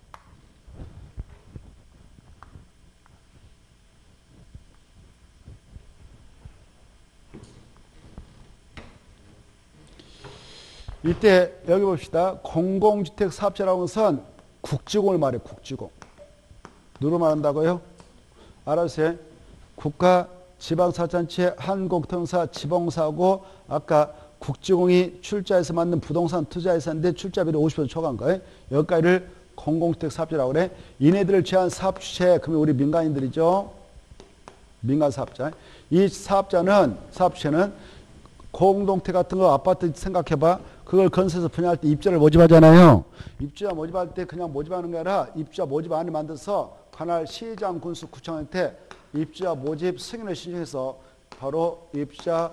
Speaker 1: 이때 여기 봅시다. 공공주택 사업자라고 하는 선 국지공을 말해요. 국지공. 누구 말한다고요? 알아주세요. 국가, 지방사업단체, 한국통사, 지방사하고 아까 국지공이 출자해서 만든 부동산 투자예산인데 출자비를 50% 초과한 거예요. 여기까지를 공공주택 사업자라고 그래. 이네들을 제한 사업주체, 그러면 우리 민간인들이죠. 민간사업자. 이 사업주체는 공동택 같은 거 아파트 생각해봐. 그걸 건설해서 분양할 때 입주자를 모집하잖아요. 입주자 모집할 때 그냥 모집하는 게 아니라 입주자 모집안을 만들어서 관할 시장, 군수, 구청한테 입주자 모집 승인을 신청해서 바로 입주자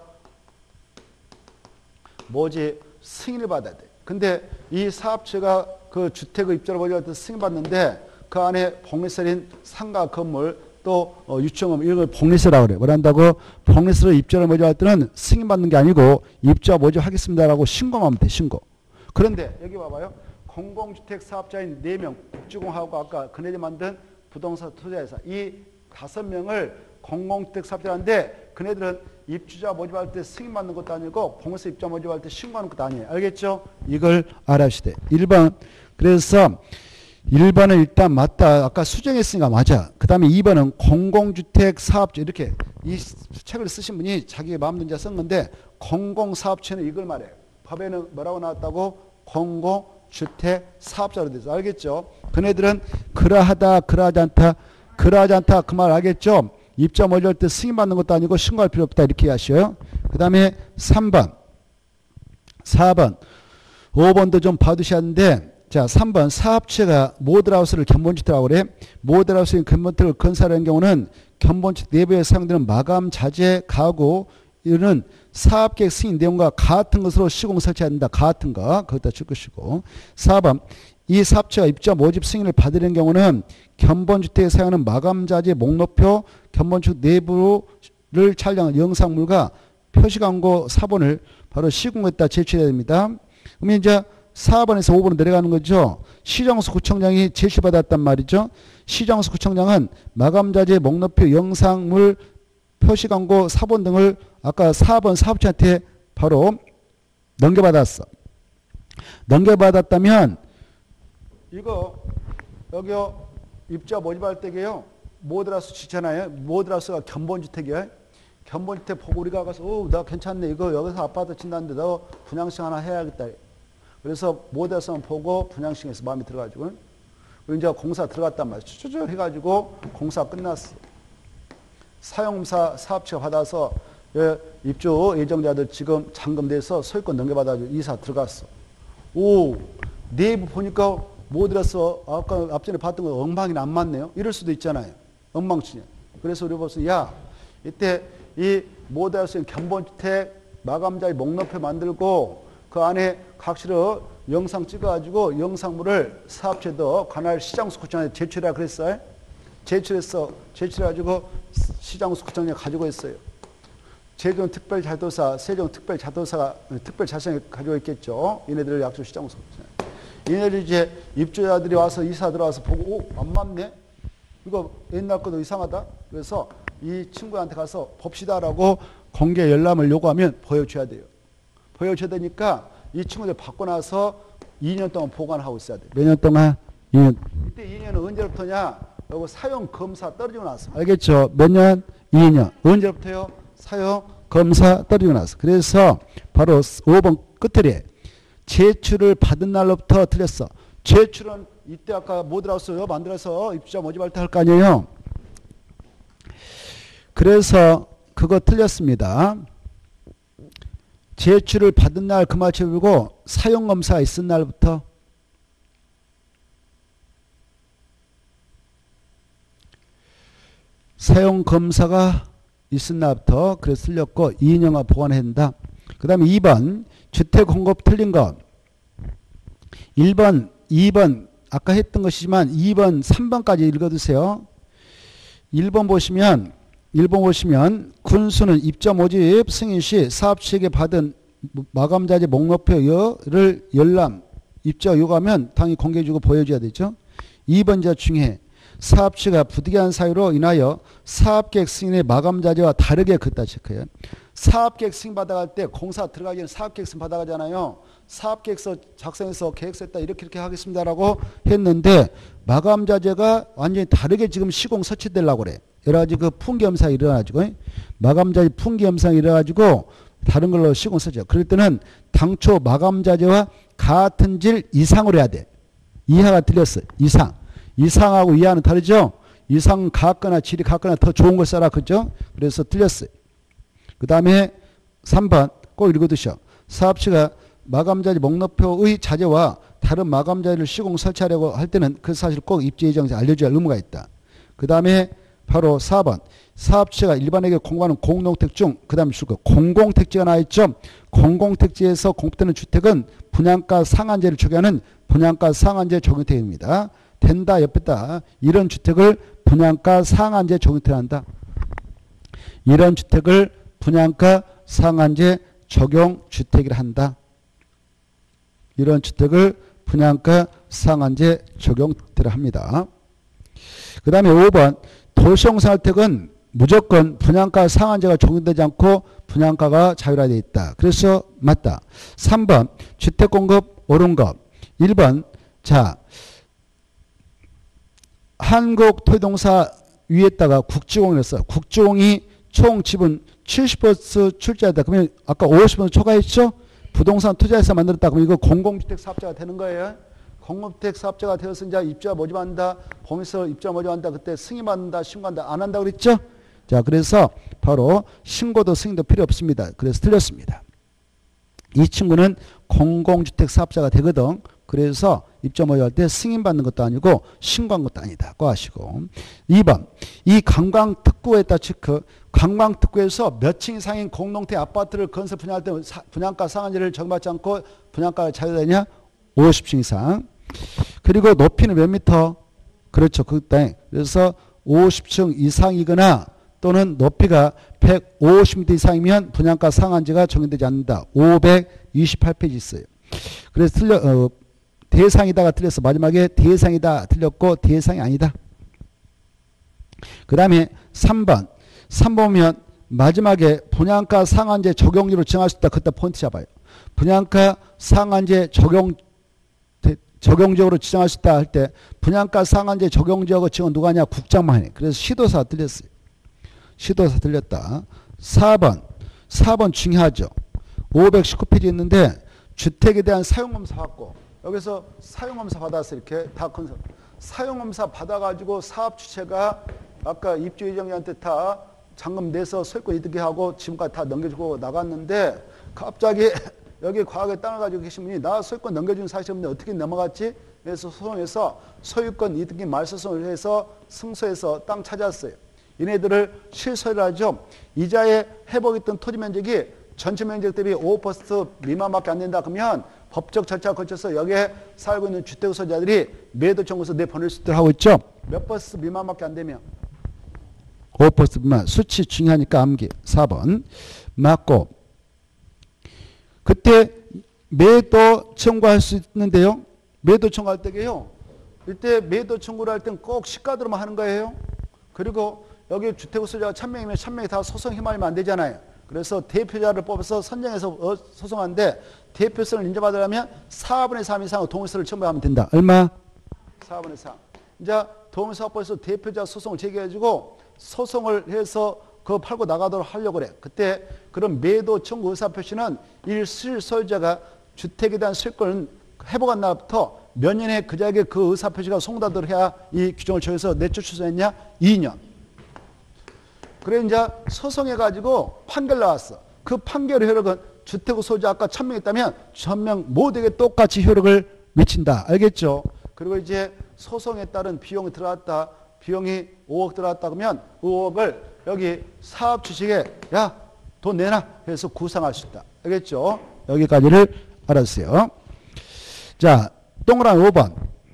Speaker 1: 모집 승인을 받아야 돼. 근데 이 사업체가 그 주택의 입주자를 모집할 때 승인받는데 그 안에 복리설인 상가 건물 또 유치원 이런 걸 복리세라고 그래. 뭘 한다고? 복리세로 입주자를 모집할 때는 승인받는 게 아니고 입주자 모집하겠습니다라고 신고하면 돼. 신고. 그런데 여기 봐봐요. 공공주택 사업자인 4명 국지공하고 아까 그네들이 만든 부동산 투자회사 이 5명을 공공주택 사업자인데 그네들은 입주자 모집할 때 승인받는 것도 아니고 복리세 입주자 모집할 때 신고하는 것도 아니에요. 알겠죠? 이걸 알아주셔야 돼. 1번. 그래서 1번은 일단 맞다. 아까 수정했으니까 맞아. 그 다음에 2번은 공공주택 사업체. 이렇게 이 책을 쓰신 분이 자기 마음대로 이제 쓴 건데 공공사업체는 이걸 말해요. 법에는 뭐라고 나왔다고? 공공주택 사업자로 돼서 알겠죠? 그네들은 그러하다 그러하지 않다 그러하지 않다 그 말 알겠죠? 입자 모집할 때 승인받는 것도 아니고 신고할 필요 없다 이렇게 하셔요. 그 다음에 3번 4번, 5번도 좀 봐두셔야 하는데, 자, 3번 사업체가 모델하우스를 견본주택이라고 그래. 모델하우스인 견본주택을 건설하는 경우는 견본주택 내부에 사용되는 마감, 자재, 가구 이는 사업계획 승인 내용과 같은 것으로 시공 설치해야 된다. 같은 거. 거기다 줄 것이고. 4번 이 사업체가 입자 모집 승인을 받으려는 경우는 견본주택에 사용하는 마감, 자재, 목록표, 견본주택 내부를 촬영한 영상물과 표시광고 사본을 바로 시공에다 제출해야 됩니다. 그러면 이제 4번에서 5번으로 내려가는 거죠. 시정수 구청장이 제시받았단 말이죠. 시정수 구청장은 마감자재, 목록표, 영상물, 표시광고, 사본 등을 아까 4번 사업자한테 바로 넘겨받았어. 넘겨받았다면 이거 여기요 입자 모집할 때게요. 모델하우스 짓잖아요. 모델하우스가 견본주택이야. 견본주택 보고 우리가 가서 나 괜찮네. 이거 여기서 아파트 짓는데 너 분양식 하나 해야겠다. 그래서 모델하우스만 보고 분양식에서 마음에 들어가지고 이제 공사 들어갔단 말이야. 쭈쭈쭈 해가지고 공사 끝났어. 사용사 사업체가 받아서 입주 예정자들 지금 잔금돼서 소유권 넘겨받아가지고 이사 들어갔어. 오, 내부 보니까 모델하우스 아까 앞전에 봤던 거 엉망이나 안 맞네요. 이럴 수도 있잖아요. 엉망진창. 그래서 우리 벌써 야 이때 이 모델하우스는 견본주택 마감자의 목록표 만들고 그 안에 각시로 영상 찍어가지고 영상물을 사업체도 관할 시장수 구청장에 제출해라 그랬어요. 제출해가지고 시장수 구청장에 가지고 있어요. 세종특별자도사, 세종특별자도사가 특별자산을 가지고 있겠죠. 얘네들을 약속 시장수 구청장. 얘네들 이제 입주자들이 와서 이사 들어와서 보고 안 맞네. 이거 옛날 것도 이상하다. 그래서 이 친구한테 가서 봅시다라고 공개 열람을 요구하면 보여줘야 돼요. 보여줘야 되니까 이 친구들 받고 나서 2년 동안 보관하고 있어야 돼. 몇 년 동안? 2년. 이때 2년은 언제부터냐? 요거 사용 검사 떨어지고 나서. 알겠죠? 몇 년? 2년. 언제부터요? 사용 검사 떨어지고 나서. 그래서 바로 5번 끝들에 제출을 받은 날로부터 틀렸어. 제출은 이때 아까 모델하우스 만들어서 입주자 모집할 때 할 거 아니에요? 그래서 그거 틀렸습니다. 제출을 받은 날 그 맞춰보고 사용검사가 있은 날부터 사용검사가 있은 날부터 그래서 틀렸고 2년간 보관해야 된다. 그 다음에 2번 주택공급 틀린 거 1번 2번 아까 했던 것이지만 2번 3번까지 읽어두세요. 1번 보시면 군수는 입자 모집 승인 시 사업체에게 받은 마감자재 목록표를 열람 입자 요구하면 당연히 공개해주고 보여줘야 되죠. 2번 자 중에 사업체가 부득이한 사유로 인하여 사업계획 승인의 마감자재와 다르게 그랬다 체크해요. 사업계획 승인 받아갈 때 공사 들어가기 전에 사업계획 승인 받아가잖아요. 사업계획서 작성해서 계획서 했다 이렇게 하겠습니다라고 했는데 마감자재가 완전히 다르게 지금 시공 설치되려고 그래. 여러 가지 그 풍기염상이 일어나가지고 마감자재 풍기염상이 일어나가지고 다른 걸로 시공 설치. 그럴 때는 당초 마감자재와 같은 질 이상으로 해야 돼. 이하가 틀렸어. 이상하고 이하는 다르죠. 이상은 같거나 질이 같거나 더 좋은 걸 써라 그죠. 그래서 틀렸어요. 그 다음에 3번 꼭 읽어두셔. 사업체가 마감자재 목록표의 자재와 다른 마감자재를 시공 설치하려고 할 때는 그 사실을 꼭 입주예정자에 알려줘야 할 의무가 있다. 그 다음에 바로 4번 사업체가 일반에게 공부하는 공동택 중 그 다음에 줄 거 공공택지가 나와있죠. 공공택지에서 공급되는 주택은 분양가 상한제를 적용하는 분양가 상한제 적용택입니다. 된다 옆에다 이런 주택을 분양가 상한제 적용택한다. 이런 주택을 분양가 상한제 적용주택이라 한다. 이런 주택을 분양가 상한제 적용주택이라 합니다. 그 다음에 5번 도시공사주택은 무조건 분양가 상한제가 적용되지 않고 분양가가 자율화되어 있다. 그래서 맞다. 3번 주택공급 옳은 것. 1번 자 한국토지동사 위에다가 국지공을 했어. 국지공이 총 지분 70% 출자했다. 그러면 아까 50% 초과했죠? 부동산 투자해서 만들었다. 그러면 이거 공공주택 사업자가 되는 거예요. 공공주택 사업자가 되어서 이제 입주자 모집한다. 범위서 입주자 모집한다. 그때 승인받는다. 신고한다. 안 한다 그랬죠? 자, 그래서 바로 신고도 승인도 필요 없습니다. 그래서 틀렸습니다. 이 친구는 공공주택 사업자가 되거든. 그래서 입점 허가할 때 승인받는 것도 아니고 신고한 것도 아니다고 하시고. 2번 이 관광특구에 따라 체크. 관광특구에서 몇 층 이상인 공동태 아파트를 건설 분양할 때 분양가 상한제를 적용받지 않고 분양가가 자유되냐? 50층 이상. 그리고 높이는 몇 미터? 그렇죠. 그래서 50층 이상이거나 또는 높이가 150m 이상이면 분양가 상한제가 적용되지 않는다. 528페이지 있어요. 그래서 대상이다가 틀렸어. 마지막에 대상이다 틀렸고 대상이 아니다. 그 다음에 3번. 3번 보면 마지막에 분양가 상한제 적용률을 정할 수 있다. 그때 포인트 잡아요. 분양가 상한제 적용적으로 지정할 수 있다 할 때 분양가 상한제 적용적으로 지금 누가 하냐? 국장만 해. 그래서 시도사 틀렸어요. 시도사 틀렸다. 4번 중요하죠. 519페이지 있는데 주택에 대한 사용검사 받고 여기서 사용검사 받았어요. 이렇게 다 컨설. 사용검사 받아가지고 사업 주체가 아까 입주예정자한테 다 잔금 내서 소유권 이득게 하고 지금까지 다 넘겨주고 나갔는데 갑자기 여기 과학에 땅을 가지고 계신 분이 나 소유권 넘겨준 사실이 없는데 어떻게 넘어갔지? 그래서 소송해서 소유권 이득이 말소송을 해서 승소해서 땅 찾았어요. 얘네들을 실소를 하죠. 이자에 회복했던 토지 면적이 전체 면적 대비 5% 미만밖에 안 된다 그러면 법적 절차 거쳐서 여기에 살고 있는 주택 소유자들이 매도 청구서 내보낼 수 있도록 하고 있죠. 몇 퍼센트 미만밖에 안 되면 5% 미만. 수치 중요하니까 암기. 4번 맞고 그때 매도 청구할 수 있는데요. 매도 청구할 때게요. 이때 매도 청구를 할 땐 꼭 시가들로만 하는 거예요. 그리고 여기 주택 소유자가 1000명이면 1000명이 다 소송 휘말리면 안 되잖아요. 그래서 대표자를 뽑아서 선정해서 소송하는데 대표성을 인정받으려면 4분의 3 이상의 동의서를 첨부하면 된다. 얼마? 4분의 3. 이제 동의사업법에서 대표자 소송을 제기해가지고 소송을 해서 그거 팔고 나가도록 하려고 그래. 그때 그런 매도 청구 의사표시는 실소유자가 주택에 대한 소유권을 회복한 날부터 몇 년에 그 자리에 그 의사표시가 송달도록 해야 이 규정을 정해서 내쫓을 수 있냐? 2년. 그래 이제 소송해가지고 판결 나왔어. 그 판결의 효력은 주택 소유자 아까 1000명 있다면 1000명 모두에게 똑같이 효력을 미친다. 알겠죠? 그리고 이제 소송에 따른 비용이 들어갔다. 비용이 5억 들어갔다 그러면 5억을 여기 사업 주식에 야, 돈 내놔 해서 구상할 수 있다. 알겠죠? 여기까지를 알았어요. 자, 동그라미 5번.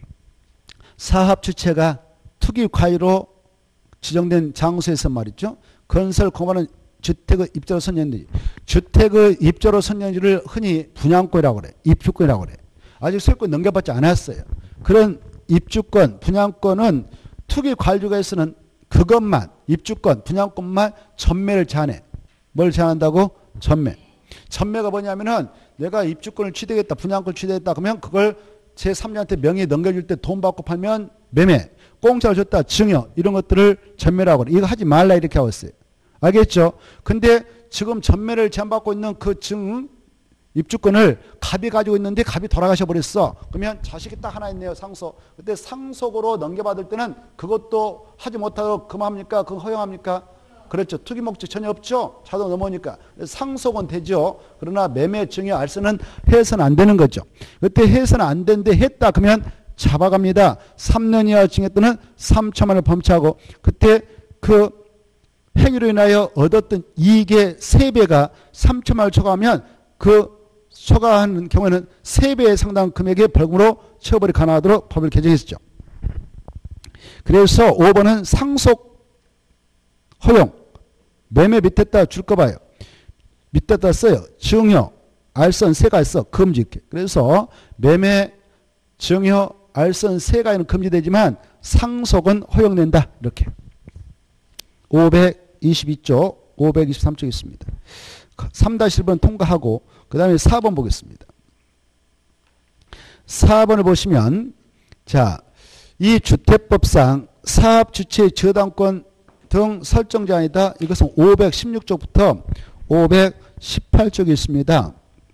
Speaker 1: 사업 주체가 투기 과위로 지정된 장소에서 말이죠. 건설 공간은 주택의 입주로 선정지. 주택의 입주로 선정지를 흔히 분양권이라고 그래. 입주권이라고 그래. 아직 소유권 넘겨받지 않았어요. 그런 입주권, 분양권은 투기 관리주가에서는 그것만, 입주권, 분양권만 전매를 제한해. 뭘 제한한다고? 전매. 전매가 뭐냐면은 내가 입주권을 취득했다, 분양권을 취득했다 그러면 그걸 제3자한테 명의에 넘겨줄 때 돈 받고 팔면 매매. 공짜로 줬다, 증여. 이런 것들을 전매라고 그래. 이거 하지 말라 이렇게 하고 있어요. 알겠죠? 근데 지금 전매를 제한받고 있는 그 입주권을 갑이 가지고 있는데 갑이 돌아가셔 버렸어. 그러면 자식이 딱 하나 있네요. 상속. 그때 상속으로 넘겨받을 때는 그것도 하지 못하도록 금합니까? 그거 허용합니까? 그렇죠. 투기 목적 전혀 없죠. 자동 넘어오니까. 상속은 되죠. 그러나 매매, 증여, 알선은 해서는 안 되는 거죠. 그때 해서는 안 되는데 했다 그러면 잡아갑니다. 3년 이하 징역 또는 3천만 원을 범죄하고 그때 그 행위로 인하여 얻었던 이익의 3배가 3천만 원을 초과하면 그 초과하는 경우에는 3배에 상당한 금액의 벌금으로 처벌이 가능하도록 법을 개정했죠. 그래서 5번은 상속 허용. 매매 밑에다 줄 거 봐요. 밑에다 써요. 증여, 알선, 세가 있어. 금지. 그래서 매매, 증여, 알선, 세가에는 금지되지만 상속은 허용된다. 이렇게. 522쪽, 523쪽 있습니다. 3-1번 통과하고 그 다음에 4번 보겠습니다. 4번을 보시면 자, 이 주택법상 사업주체의 저당권 등 설정 제한이다. 이것은 516쪽부터 518쪽이 있습니다.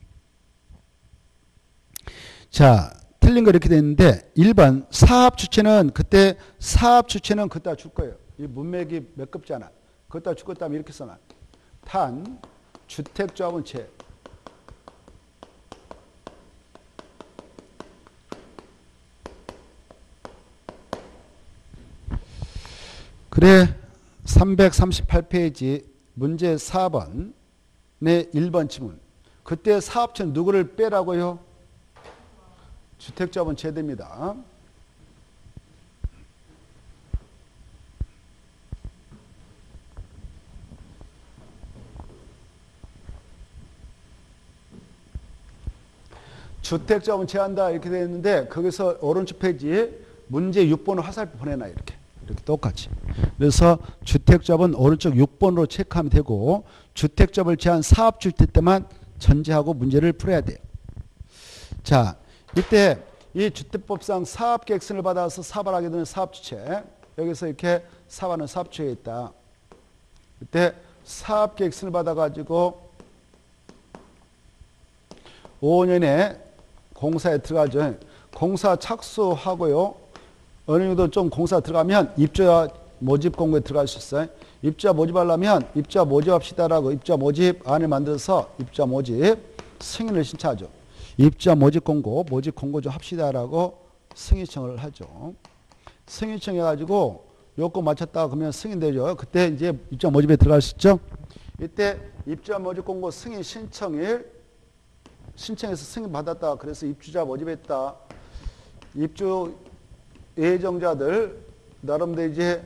Speaker 1: 자, 틀린 거 이렇게 되어 있는데 1번 사업주체는 그때 줄 거예요. 이 문맥이 몇 급잖아. 그것다 줄 것 다음에 이렇게 써놔. 탄, 주택조합은 제. 그래 338페이지 문제 4번의 1번 지문. 그때 사업체는 누구를 빼라고요? 주택자본 제대입니다. 주택자본 제한다 이렇게 되어 있는데 거기서 오른쪽 페이지에 문제 6번을 화살표 보내놔 이렇게 똑같이. 그래서 주택자본 오른쪽 6번으로 체크하면 되고 주택자본을 제한 사업주택 때만 전제하고 문제를 풀어야 돼요. 자, 이때 이 주택법상 사업계획서를 받아서 사업을 하게 되는 사업주체, 여기서 이렇게 사업하는 사업주체가 있다. 이때 사업계획서를 받아가지고 5년에 공사에 들어가죠. 공사 착수하고요. 어느 정도 좀 공사 들어가면 입주자 모집 공고에 들어갈 수 있어요. 입주자 모집하려면 입주자 모집합시다라고 입주자 모집안을 만들어서 입주자 모집 승인을 신청하죠. 입주자 모집 공고 좀 합시다라고 승인 신청을 하죠. 승인 신청해가지고 요건 맞췄다 그러면 승인되죠. 그때 이제 입주자 모집에 들어갈 수 있죠. 이때 입주자 모집 공고 승인 신청일 신청해서 승인 받았다. 그래서 입주자 모집했다. 입주 예정자들 나름대로 이제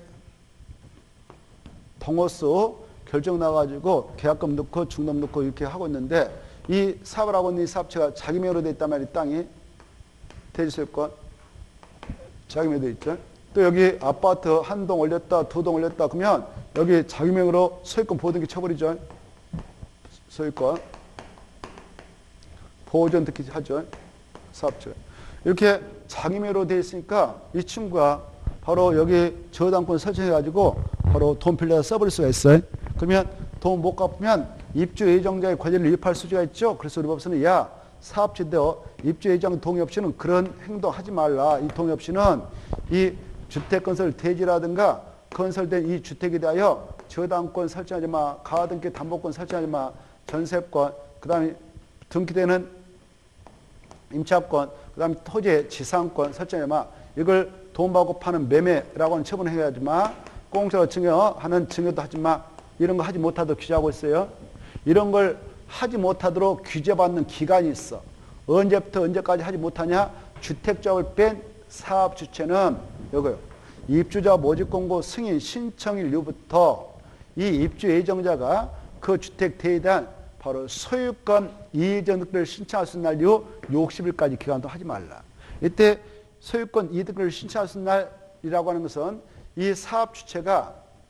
Speaker 1: 동호수 결정 나가지고 계약금 넣고 중도금 넣고 이렇게 하고 있는데 이 사업을 하고 있는 이 사업체가 자기 명의로 돼 있단 말이에요. 땅이 대지소유권 자기 명의로 돼 있죠. 또 여기 아파트 한 동 올렸다 두 동 올렸다 그러면 여기 자기 명의로 소유권 보호등기 쳐버리죠. 소유권 보호전 등기 하죠. 사업체 이렇게 자기 명의로 돼 있으니까 이 친구가 바로 여기 저당권 설정해가지고 바로 돈 빌려서 써버릴 수가 있어요. 그러면 돈 못 갚으면 입주 예정자의 권리를 위협할 수가 있죠. 그래서 우리 법에서는 야 사업체인데요. 입주 예정 동의 없이는 그런 행동하지 말라. 이 동의 없이는 이 주택건설 대지라든가 건설된 이 주택에 대하여 저당권 설정하지 마. 가등기 담보권 설정하지 마. 전세권 그 다음에 등기되는 임차권 그 다음에 토지의 지상권 설정하지 마. 이걸 돈 받고 파는 매매라고 하는 처분을 해야지 마. 공짜로 증여하는 증여도 하지 마. 이런 거 하지 못하도록 규제하고 있어요. 이런 걸 하지 못하도록 규제받는 기간이 있어. 언제부터 언제까지 하지 못하냐? 주택자를 뺀 사업주체는 이거요. 입주자 모집공고 승인 신청일 이후부터 이 입주 예정자가 그 주택 대에 대한 바로 소유권 이전등기를 신청할 수 있는 날 이후 60일까지 기간 동안 하지 말라. 이때 소유권 이득을 신청할 수 있는 날이라고 하는 것은 이 사업 주체가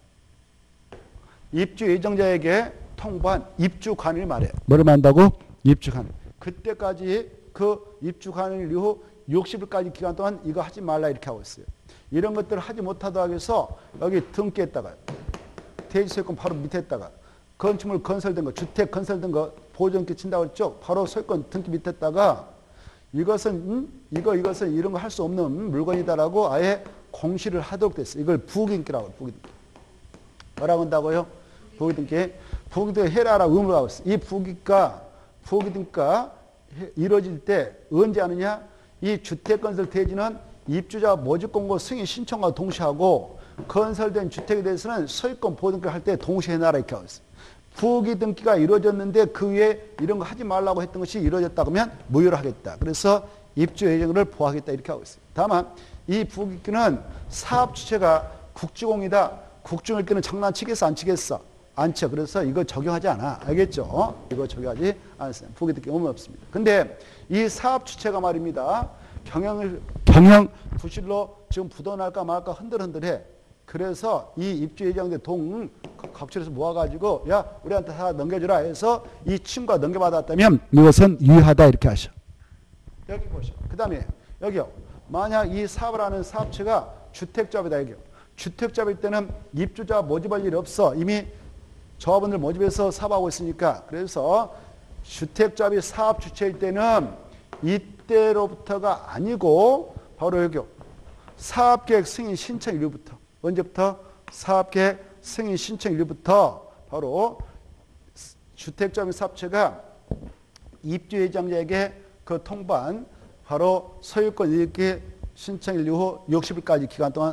Speaker 1: 입주 예정자에게 통보한 입주 관리를 말해요. 뭐를 말한다고? 입주 관리. 그때까지 그 입주 관리 이후 60일까지 기간 동안 이거 하지 말라 이렇게 하고 있어요. 이런 것들을 하지 못하도록 하기 위해서 여기 등기에다가 대지소유권 바로 밑에다가 건축물 건설된 거, 주택 건설된 거 보존기 친다고 했죠. 바로 소유권 등기 밑에다가 이것은 이것은 이런 거 할 수 없는 물건이다라고 아예 공시를 하도록 됐어요. 이걸 부기등기라고 해요. 부기등기. 뭐라고 한다고요? 부기등기. 부기등기 해라라고 의무를 하고 있어요. 이 부기등기가 이루어질 때 언제 하느냐? 이 주택건설 대지는 입주자 모집공고 승인 신청과 동시하고 건설된 주택에 대해서는 소유권 보호등기를 할 때 동시에 해놔라 이렇게 하고 있어요. 부기등기가 이루어졌는데 그 위에 이런 거 하지 말라고 했던 것이 이루어졌다 그러면 무효를 하겠다. 그래서 입주 예정을 보호하겠다 이렇게 하고 있어요. 다만 이 부기등기는 사업 주체가 국주공이다. 국중일 때는 장난치겠어 안 치겠어? 안 쳐. 그래서 이거 적용하지 않아. 알겠죠? 이거 적용하지 않습니다. 부기등기 의무 없습니다. 근데 이 사업 주체가 말입니다. 경영 부실로 지금 부도날까 말까 흔들흔들해. 그래서 이 입주 예정된 동 각출해서 모아가지고 야 우리한테 다 넘겨주라 해서 이 친구가 넘겨받았다면 이것은 유효하다 이렇게 하셔. 여기 보시오. 그 다음에 여기요. 만약 이 사업을 하는 사업체가 주택조합이다 여기요. 주택조합일 때는 입주자 모집할 일이 없어. 이미 조합원들 모집해서 사업하고 있으니까. 그래서 주택조합이 사업 주체일 때는 이때로부터가 아니고 바로 여기요. 사업계획 승인 신청 일부터. 언제부터? 사업계획 승인 신청 일부터 바로 주택조합 사업체가 입주 예정자에게 그 통보한 바로 소유권 이익 신청 이후 60일까지 기간 동안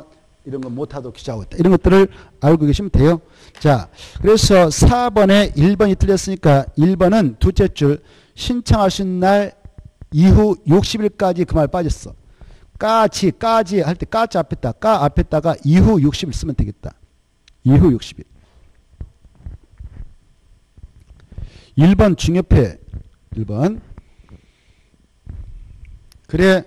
Speaker 1: 이런 거 못하도록 규정하고 있다. 이런 것들을 알고 계시면 돼요. 자, 그래서 4번에 1번이 틀렸으니까 1번은 둘째 줄 신청하신 날 이후 60일까지 그 말 빠졌어. 까지 할 때 까지 앞에다 까 앞에다가 이후 60일 쓰면 되겠다. 이후 60일. 1번 중요패 1번. 그래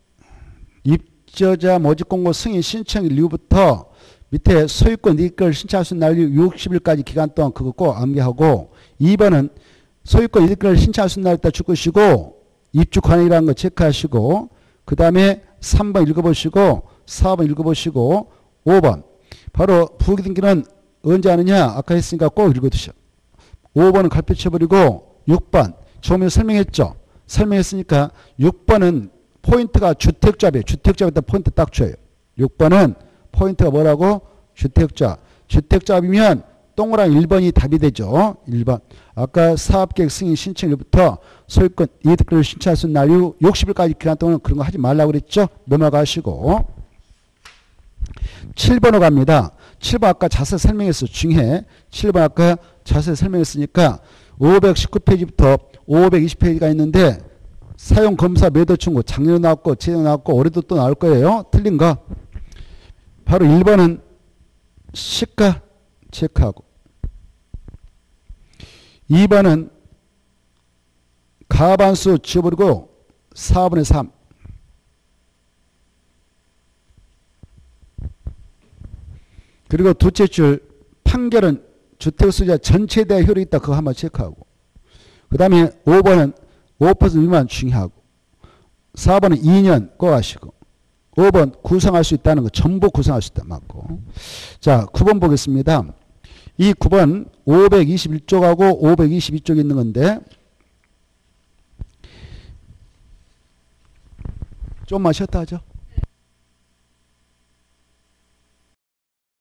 Speaker 1: 입저자 모집공고 승인 신청일 이후부터 밑에 소유권 이익을 신청할 수 있는 날 60일까지 기간 동안 그거 꼭 암기하고 2번은 소유권 이익을 신청할 수 있는 날부터 죽으시고 입주 관행이라는 거 체크하시고 그 다음에 3번 읽어보시고 4번 읽어보시고 5번 바로 부기 등기는 언제 하느냐 아까 했으니까 꼭 읽어두셔. 5번은 갈피 쳐버리고 6번 처음에 설명했죠. 설명했으니까 6번은 포인트가 주택조합이에요. 주택조합에다 포인트 딱 줘요. 6번은 포인트가 뭐라고? 주택조합. 주택조합이면 동그라미 1번이 답이 되죠. 1번. 아까 사업계획 승인 신청일부터 소유권 이득을 신청할 수 있는 날 60일까지 기간 동안 그런 거 하지 말라고 그랬죠. 넘어가시고 7번으로 갑니다. 7번 아까 자세히 설명했어. 중에 7번 아까 자세히 설명했으니까 519페이지부터 520페이지가 있는데 사용검사 매도 청구 작년에 나왔고 재작년에 나왔고 올해도 또 나올 거예요. 틀린 거. 바로 1번은 시가 체크하고 2번은 가반수 지워버리고 4분의 3 그리고 둘째 줄 판결은 주택수자 전체에 대한 효력이 있다. 그거 한번 체크하고 그 다음에 5번은 5% 미만 중요하고 4번은 2년 꼭 하시고 5번 구성할 수 있다는 거 전부 구성할 수 있다. 맞고. 자 9번 보겠습니다. 이 9번 521쪽하고 522쪽에 있는 건데 좀만 쉬었다 하죠.